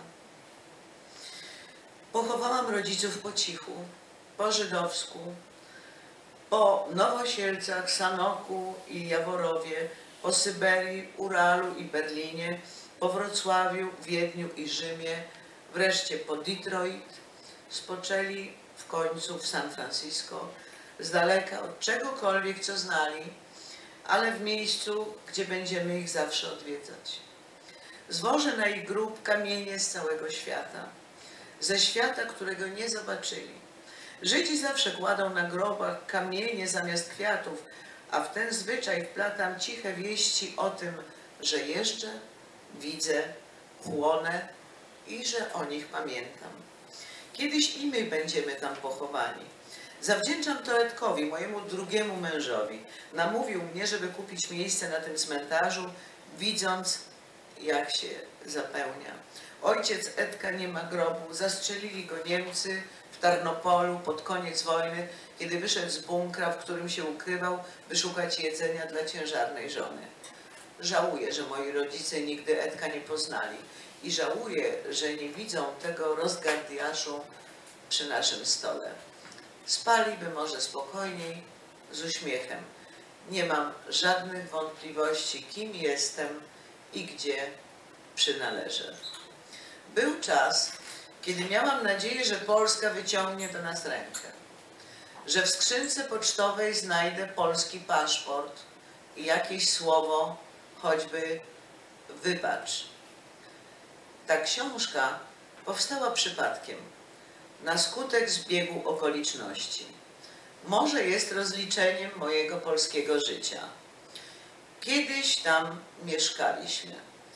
Speaker 3: Pochowałam rodziców po cichu, po żydowsku, po Nowosielcach, Sanoku i Jaworowie, po Syberii, Uralu i Berlinie, po Wrocławiu, Wiedniu i Rzymie, wreszcie po Detroit, spoczęli w końcu w San Francisco, z daleka od czegokolwiek, co znali, ale w miejscu, gdzie będziemy ich zawsze odwiedzać. Zwożę na ich grób kamienie z całego świata, ze świata, którego nie zobaczyli. Żydzi zawsze kładą na grobach kamienie zamiast kwiatów, a w ten zwyczaj wplatam ciche wieści o tym, że jeżdżę, widzę, chłonę i że o nich pamiętam. Kiedyś i my będziemy tam pochowani. Zawdzięczam to Edkowi, mojemu drugiemu mężowi. Namówił mnie, żeby kupić miejsce na tym cmentarzu, widząc, jak się zapełnia. Ojciec Edka nie ma grobu, zastrzelili go Niemcy w Tarnopolu pod koniec wojny, kiedy wyszedł z bunkra, w którym się ukrywał, by szukać jedzenia dla ciężarnej żony. Żałuję, że moi rodzice nigdy Edka nie poznali i żałuję, że nie widzą tego rozgardiaszu przy naszym stole. Spaliby może spokojniej, z uśmiechem. Nie mam żadnych wątpliwości, kim jestem i gdzie przynależę. Był czas, kiedy miałam nadzieję, że Polska wyciągnie do nas rękę, że w skrzynce pocztowej znajdę polski paszport i jakieś słowo, choćby wybacz. Ta książka powstała przypadkiem, na skutek zbiegu okoliczności. Może jest rozliczeniem mojego polskiego życia. Kiedyś tam mieszkaliśmy.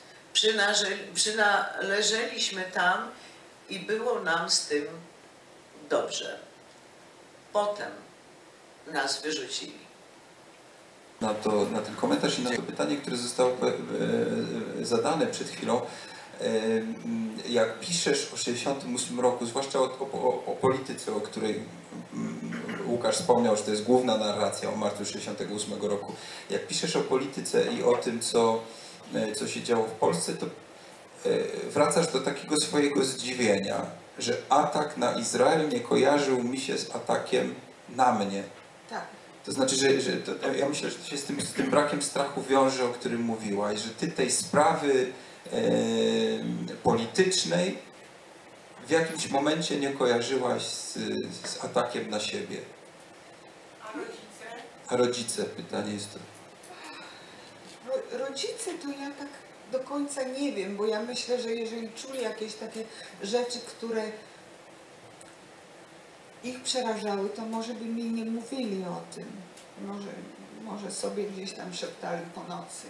Speaker 3: Przynależeliśmy tam i było nam z tym dobrze. Potem nas wyrzucili.
Speaker 2: Na ten komentarz i na to pytanie, które zostało zadane przed chwilą. Jak piszesz o 1968 roku, zwłaszcza o polityce, o której Łukasz wspomniał, że to jest główna narracja o marcu 1968 roku. Jak piszesz o polityce i o tym, co się działo w Polsce, to wracasz do takiego swojego zdziwienia, że atak na Izrael nie kojarzył mi się z atakiem na mnie.
Speaker 4: Tak.
Speaker 2: To znaczy, że ja myślę, że to się z tym brakiem strachu wiąże, o którym mówiłaś, że ty tej sprawy politycznej w jakimś momencie nie kojarzyłaś z atakiem na siebie.
Speaker 7: A rodzice?
Speaker 2: A rodzice, pytanie jest to.
Speaker 4: Rodzice to ja tak do końca nie wiem, bo ja myślę, że jeżeli czuli jakieś takie rzeczy, które ich przerażały, to może by mi nie mówili o tym. Może sobie gdzieś tam szeptali po nocy.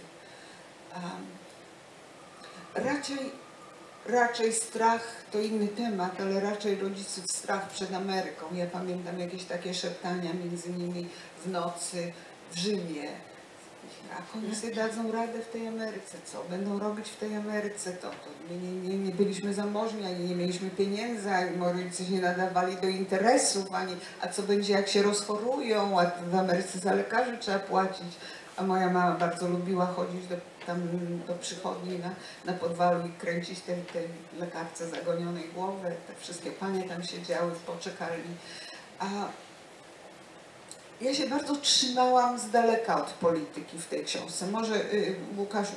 Speaker 4: Raczej strach to inny temat, ale raczej rodziców strach przed Ameryką. Ja pamiętam jakieś takie szeptania między nimi w nocy w Rzymie. Jak oni sobie dadzą radę w tej Ameryce, co będą robić w tej Ameryce, to nie byliśmy zamożni, ani nie mieliśmy pieniędzy, ani moi rodzice się nie nadawali do interesów, a co będzie jak się rozchorują, a w Ameryce za lekarzy trzeba płacić. A moja mama bardzo lubiła chodzić do przychodni na podwalu i kręcić tej lekarce zagonionej głowy. Te wszystkie panie tam siedziały w poczekalni. A ja się bardzo trzymałam z daleka od polityki w tej książce. Może Łukaszu,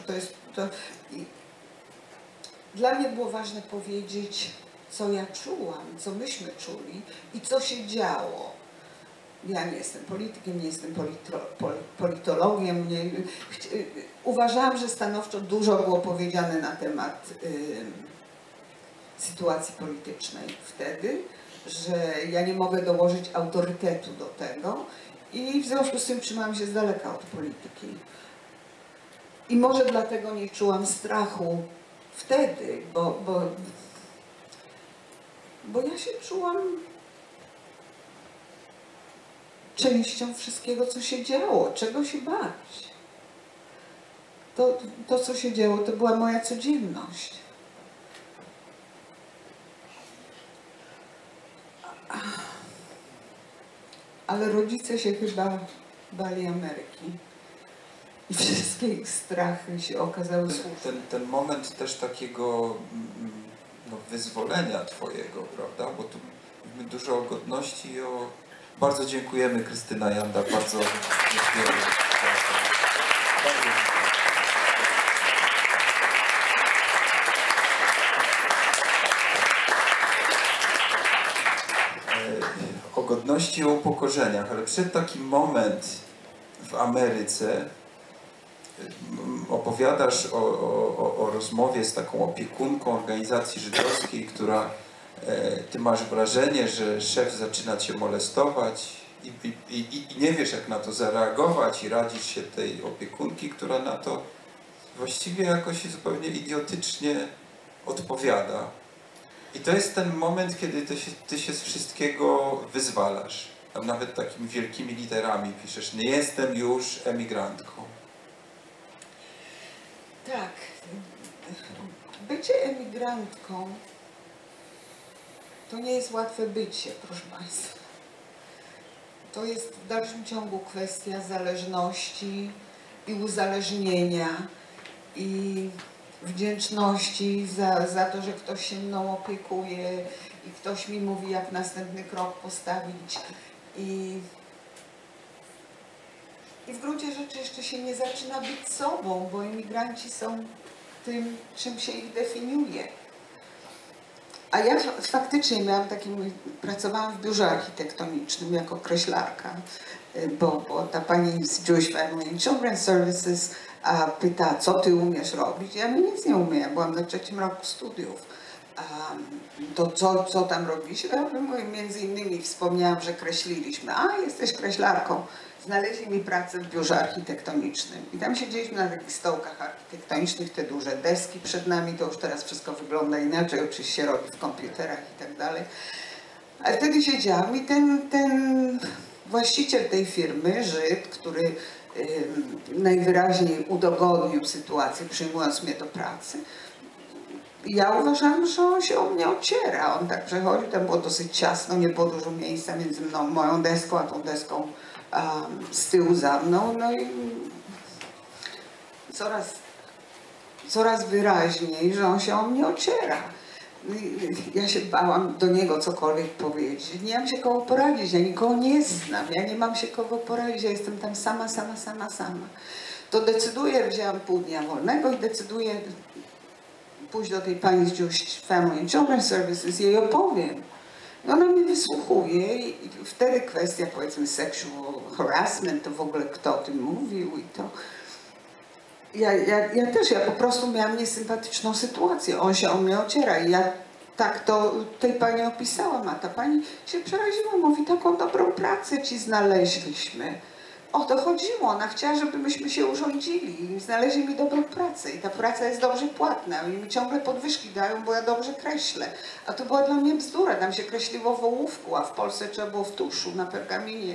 Speaker 4: dla mnie było ważne powiedzieć, co ja czułam, co myśmy czuli i co się działo. Ja nie jestem politykiem, nie jestem politologiem. Uważałam, że stanowczo dużo było powiedziane na temat sytuacji politycznej wtedy, że ja nie mogę dołożyć autorytetu do tego i w związku z tym trzymałam się z daleka od polityki. I może dlatego nie czułam strachu wtedy, bo ja się czułam częścią wszystkiego, co się działo. Czego się bać? To, co się działo, to była moja codzienność. Ale rodzice się chyba bali Ameryki. I wszystkie ich strachy się okazały słuszne.
Speaker 2: Ten moment też takiego wyzwolenia twojego, prawda? Bo tu mamy dużo o godności i o... Bardzo dziękujemy, Krystyna Janda, bardzo dziękujemy. O godności i o upokorzeniach, ale przed takim moment w Ameryce opowiadasz o rozmowie z taką opiekunką organizacji żydowskiej, która ty masz wrażenie, że szef zaczyna cię molestować i nie wiesz, jak na to zareagować i radzisz się tej opiekunki, która na to właściwie jakoś zupełnie idiotycznie odpowiada. I to jest ten moment, kiedy ty się z wszystkiego wyzwalasz. Tam nawet takimi wielkimi literami piszesz: nie jestem już emigrantką.
Speaker 4: Tak. bycie emigrantką to nie jest łatwe bycie, proszę Państwa. To jest w dalszym ciągu kwestia zależności i uzależnienia i wdzięczności za to, że ktoś się mną opiekuje i ktoś mi mówi, jak następny krok postawić. I w gruncie rzeczy jeszcze się nie zaczyna być sobą, bo emigranci są tym, czym się ich definiuje. A ja faktycznie miałam pracowałam w biurze architektonicznym jako kreślarka, bo ta pani z Jewish Family and Children's Services pyta, co ty umiesz robić? Ja nic nie umiem, byłam na 3. roku studiów. To co tam robiliśmy? Ja między innymi wspomniałam, że kreśliliśmy. A, jesteś kreślarką. Znaleźli mi pracę w biurze architektonicznym. I tam siedzieliśmy na takich stołkach architektonicznych, te duże deski przed nami, to już teraz wszystko wygląda inaczej, oczywiście się robi w komputerach i tak dalej. Ale wtedy siedziałam i ten właściciel tej firmy, Żyd, który najwyraźniej udogodnił sytuację, przyjmując mnie do pracy, ja uważam, że on się o mnie ociera. On tak przechodził, tam było dosyć ciasno, nie było dużo miejsca między mną, moją deską, a tą deską z tyłu za mną. No i coraz wyraźniej, że on się o mnie ociera. Ja się bałam do niego cokolwiek powiedzieć. Nie mam się kogo poradzić, ja nikogo nie znam, ja nie mam się kogo poradzić, ja jestem tam sama. To decyduję, wzięłam pół dnia wolnego i decyduję pójść do tej pani z Jewish Family and Children's Services i jej opowiem. I ona mnie wysłuchuje i wtedy kwestia, powiedzmy, sexual harassment, to w ogóle kto o tym mówił i to... Ja po prostu miałam niesympatyczną sytuację, on się o mnie ociera i ja tak to tej pani opisałam, a ta pani się przeraziła, mówi, taką dobrą pracę ci znaleźliśmy. O to chodziło, ona chciała, żebyśmy się urządzili i znaleźli mi dobrą pracę i ta praca jest dobrze płatna i mi ciągle podwyżki dają, bo ja dobrze kreślę. A to była dla mnie bzdura, tam się kreśliło w ołówku, a w Polsce trzeba było w tuszu, na pergaminie.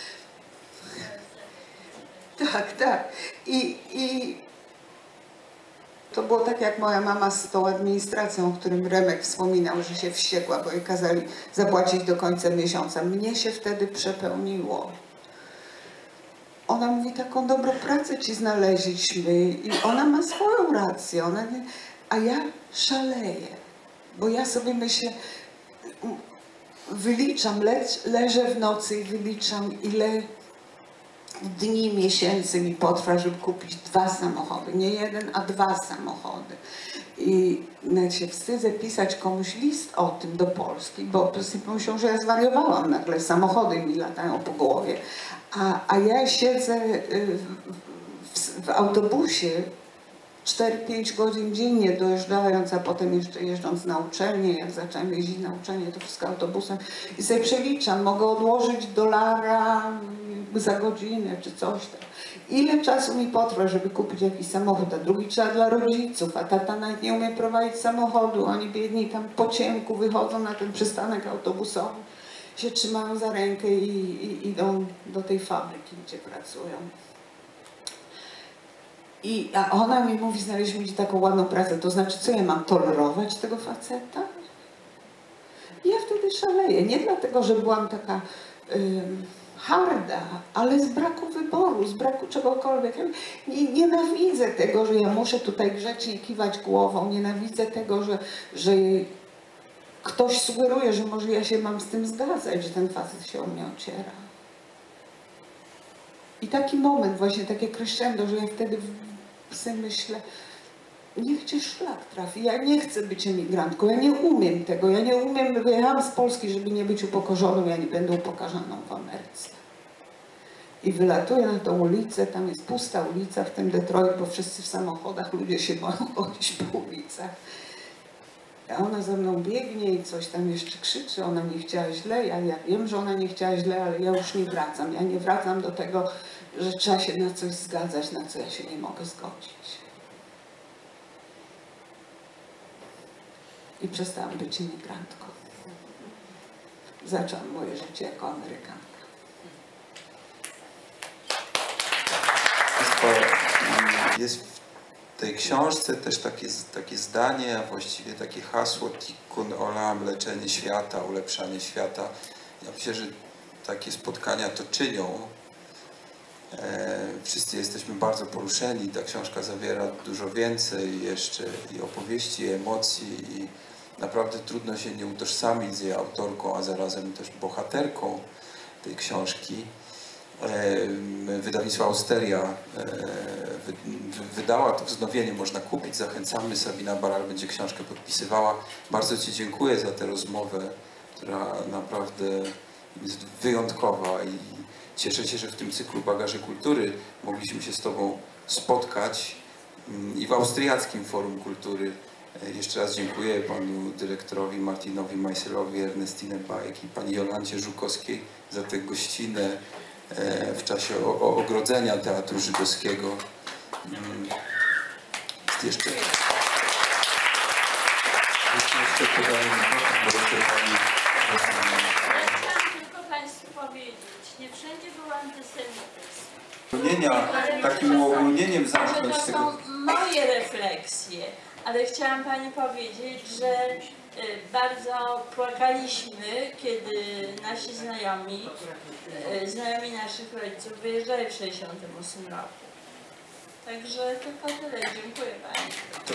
Speaker 4: Tak. I to było tak jak moja mama z tą administracją, o którym Remek wspominał, że się wściekła, bo jej kazali zapłacić do końca miesiąca. Mnie się wtedy przepełniło. Ona mówi, taką dobrą pracę ci znaleźliśmy i ona ma swoją rację, a ja szaleję, bo ja sobie myślę, wyliczam, leżę w nocy i wyliczam, ile dni, miesięcy mi potrwa, żeby kupić 2 samochody, nie 1, a 2 samochody. I nawet się wstydzę pisać komuś list o tym do Polski, bo myślą, że ja zwariowałam, nagle samochody mi latają po głowie. A ja siedzę w autobusie 4-5 godzin dziennie dojeżdżając, a potem jeszcze jeżdżąc na uczelnię. Jak zaczęłam jeździć na uczelnię, to wszystko autobusem i sobie przeliczam, mogę odłożyć $1 za godzinę czy coś tam. Ile czasu mi potrwa, żeby kupić jakiś samochód, a drugi trzeba dla rodziców, a tata nawet nie umie prowadzić samochodu, oni biedni tam po ciemku wychodzą na ten przystanek autobusowy, się trzymają za rękę i idą do tej fabryki, gdzie pracują. A ona mi mówi, znaleźliśmy ci taką ładną pracę, to znaczy co, ja mam tolerować tego faceta? I ja wtedy szaleję, nie dlatego, że byłam taka harda, ale z braku wyboru, z braku czegokolwiek. Nienawidzę tego, że ja muszę tutaj grzecznie kiwać głową, nienawidzę tego, że ktoś sugeruje, że może ja się mam z tym zgadzać, że ten facet się o mnie ociera. I taki moment, właśnie takie crescendo, że ja wtedy sobie myślę, niech cię szlak trafi, ja nie chcę być emigrantką, ja nie umiem tego, ja nie umiem, wyjechałam z Polski, żeby nie być upokorzoną, ja nie będę upokarzaną w Ameryce. I wylatuję na tą ulicę, tam jest pusta ulica w tym Detroit, bo wszyscy w samochodach, ludzie się boją chodzić po ulicach. A ona za mną biegnie i coś tam jeszcze krzyczy, ona nie chciała źle, ja wiem, że ona nie chciała źle, ale ja już nie wracam. Ja nie wracam do tego, że trzeba się na coś zgadzać, na co ja się nie mogę zgodzić. I przestałam być imigrantką. Zaczęłam moje życie jako Amerykanka.
Speaker 2: Jest tej książce też takie zdanie, a właściwie takie hasło Tikkun Olam, leczenie świata, ulepszanie świata. Ja myślę, że takie spotkania to czynią. Wszyscy jesteśmy bardzo poruszeni. Ta książka zawiera dużo więcej jeszcze i opowieści, i emocji, i naprawdę trudno się nie utożsamić z jej autorką, a zarazem też bohaterką tej książki. Wydawnictwo Austeria wydała to wznowienie, można kupić, zachęcamy. Sabina Baral będzie książkę podpisywała. Bardzo Ci dziękuję za tę rozmowę, która naprawdę jest wyjątkowa i cieszę się, że w tym cyklu Bagaże Kultury mogliśmy się z Tobą spotkać i w Austriackim Forum Kultury. Jeszcze raz dziękuję panu dyrektorowi Martinowi Majselowi, Ernestinę Bajek i pani Jolancie Żukowskiej za tę gościnę w czasie ogrodzenia Teatru Żydowskiego. Jeszcze podaję mikrofon, bo jeszcze pani...
Speaker 8: Chciałam tylko Państwu powiedzieć, nie wszędzie był antysemityzm.
Speaker 2: Takim uogólnieniem zamknąć
Speaker 8: To
Speaker 2: tego...
Speaker 8: są moje refleksje, ale chciałam Pani powiedzieć, że bardzo płakaliśmy, kiedy nasi znajomi naszych rodziców wyjeżdżali w 1968 roku. Także tylko tyle. Dziękuję Pani.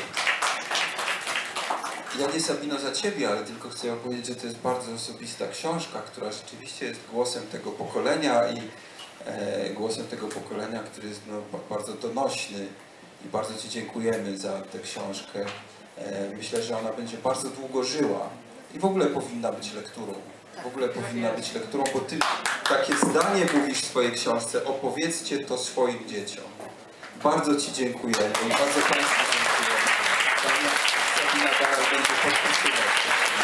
Speaker 2: Ja nie, Sabino, za Ciebie, ale tylko chcę powiedzieć, że to jest bardzo osobista książka, która rzeczywiście jest głosem tego pokolenia i głosem tego pokolenia, który jest bardzo donośny i bardzo Ci dziękujemy za tę książkę. Myślę, że ona będzie bardzo długo żyła i w ogóle powinna być lekturą. W ogóle powinna być lekturą, bo Ty takie zdanie mówisz w swojej książce: opowiedzcie to swoim dzieciom. Bardzo Ci dziękujemy i bardzo Państwu dziękujemy. Sabina Baral będzie podpisywać.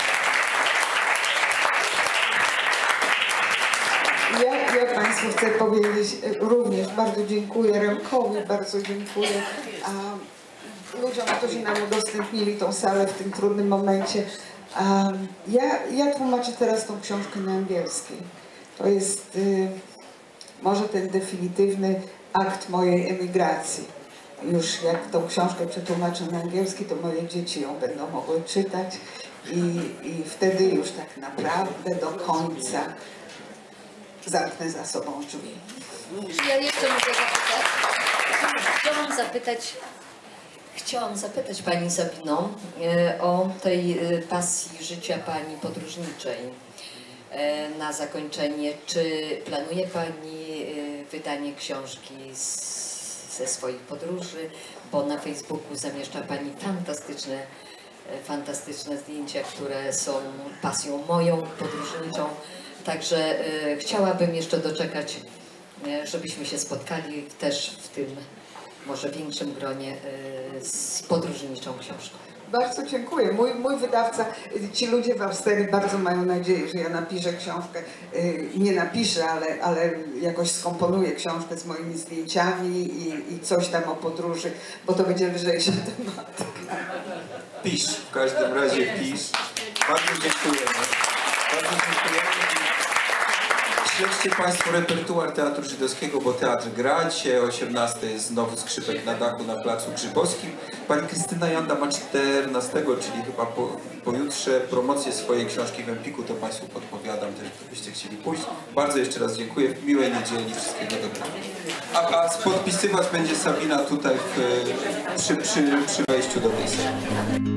Speaker 4: Ja Państwu chcę powiedzieć, również bardzo dziękuję Remkowi, bardzo dziękuję ludziom, którzy nam udostępnili tą salę w tym trudnym momencie. Ja tłumaczę teraz tą książkę na angielski. To jest może ten definitywny akt mojej emigracji. Już jak tą książkę przetłumaczę na angielski, to moje dzieci ją będą mogły czytać i wtedy już tak naprawdę do końca zamknę za sobą drzwi.
Speaker 9: Ja jeszcze mogę zapytać. Chciałam zapytać Pani Sabino o tej pasji życia Pani podróżniczej. Na zakończenie, czy planuje Pani wydanie książki ze swoich podróży, bo na Facebooku zamieszcza Pani fantastyczne zdjęcia, które są pasją moją podróżniczą. Także chciałabym jeszcze doczekać, żebyśmy się spotkali też w tym może większym gronie z podróżniczą książką.
Speaker 4: Bardzo dziękuję. Mój wydawca, ci ludzie w Austerii bardzo mają nadzieję, że ja napiszę książkę. Nie napiszę, ale jakoś skomponuję książkę z moimi zdjęciami i coś tam o podróży, bo to będzie lżejsza tematyka.
Speaker 2: Pisz, w każdym razie pisz. Bardzo dziękujemy. Bardzo dziękujemy. Śledźcie Państwo repertuar Teatru Żydowskiego, bo teatr gra. Dzisiaj o 18 jest znowu Skrzypek na dachu na Placu Grzybowskim. Pani Krystyna Janda ma 14, czyli chyba pojutrze promocję swojej książki w Empiku, to Państwu podpowiadam też, gdybyście chcieli pójść. Bardzo jeszcze raz dziękuję. Miłej niedzieli, wszystkiego dobrego. A podpisywać będzie Sabina tutaj przy wejściu do tej sali.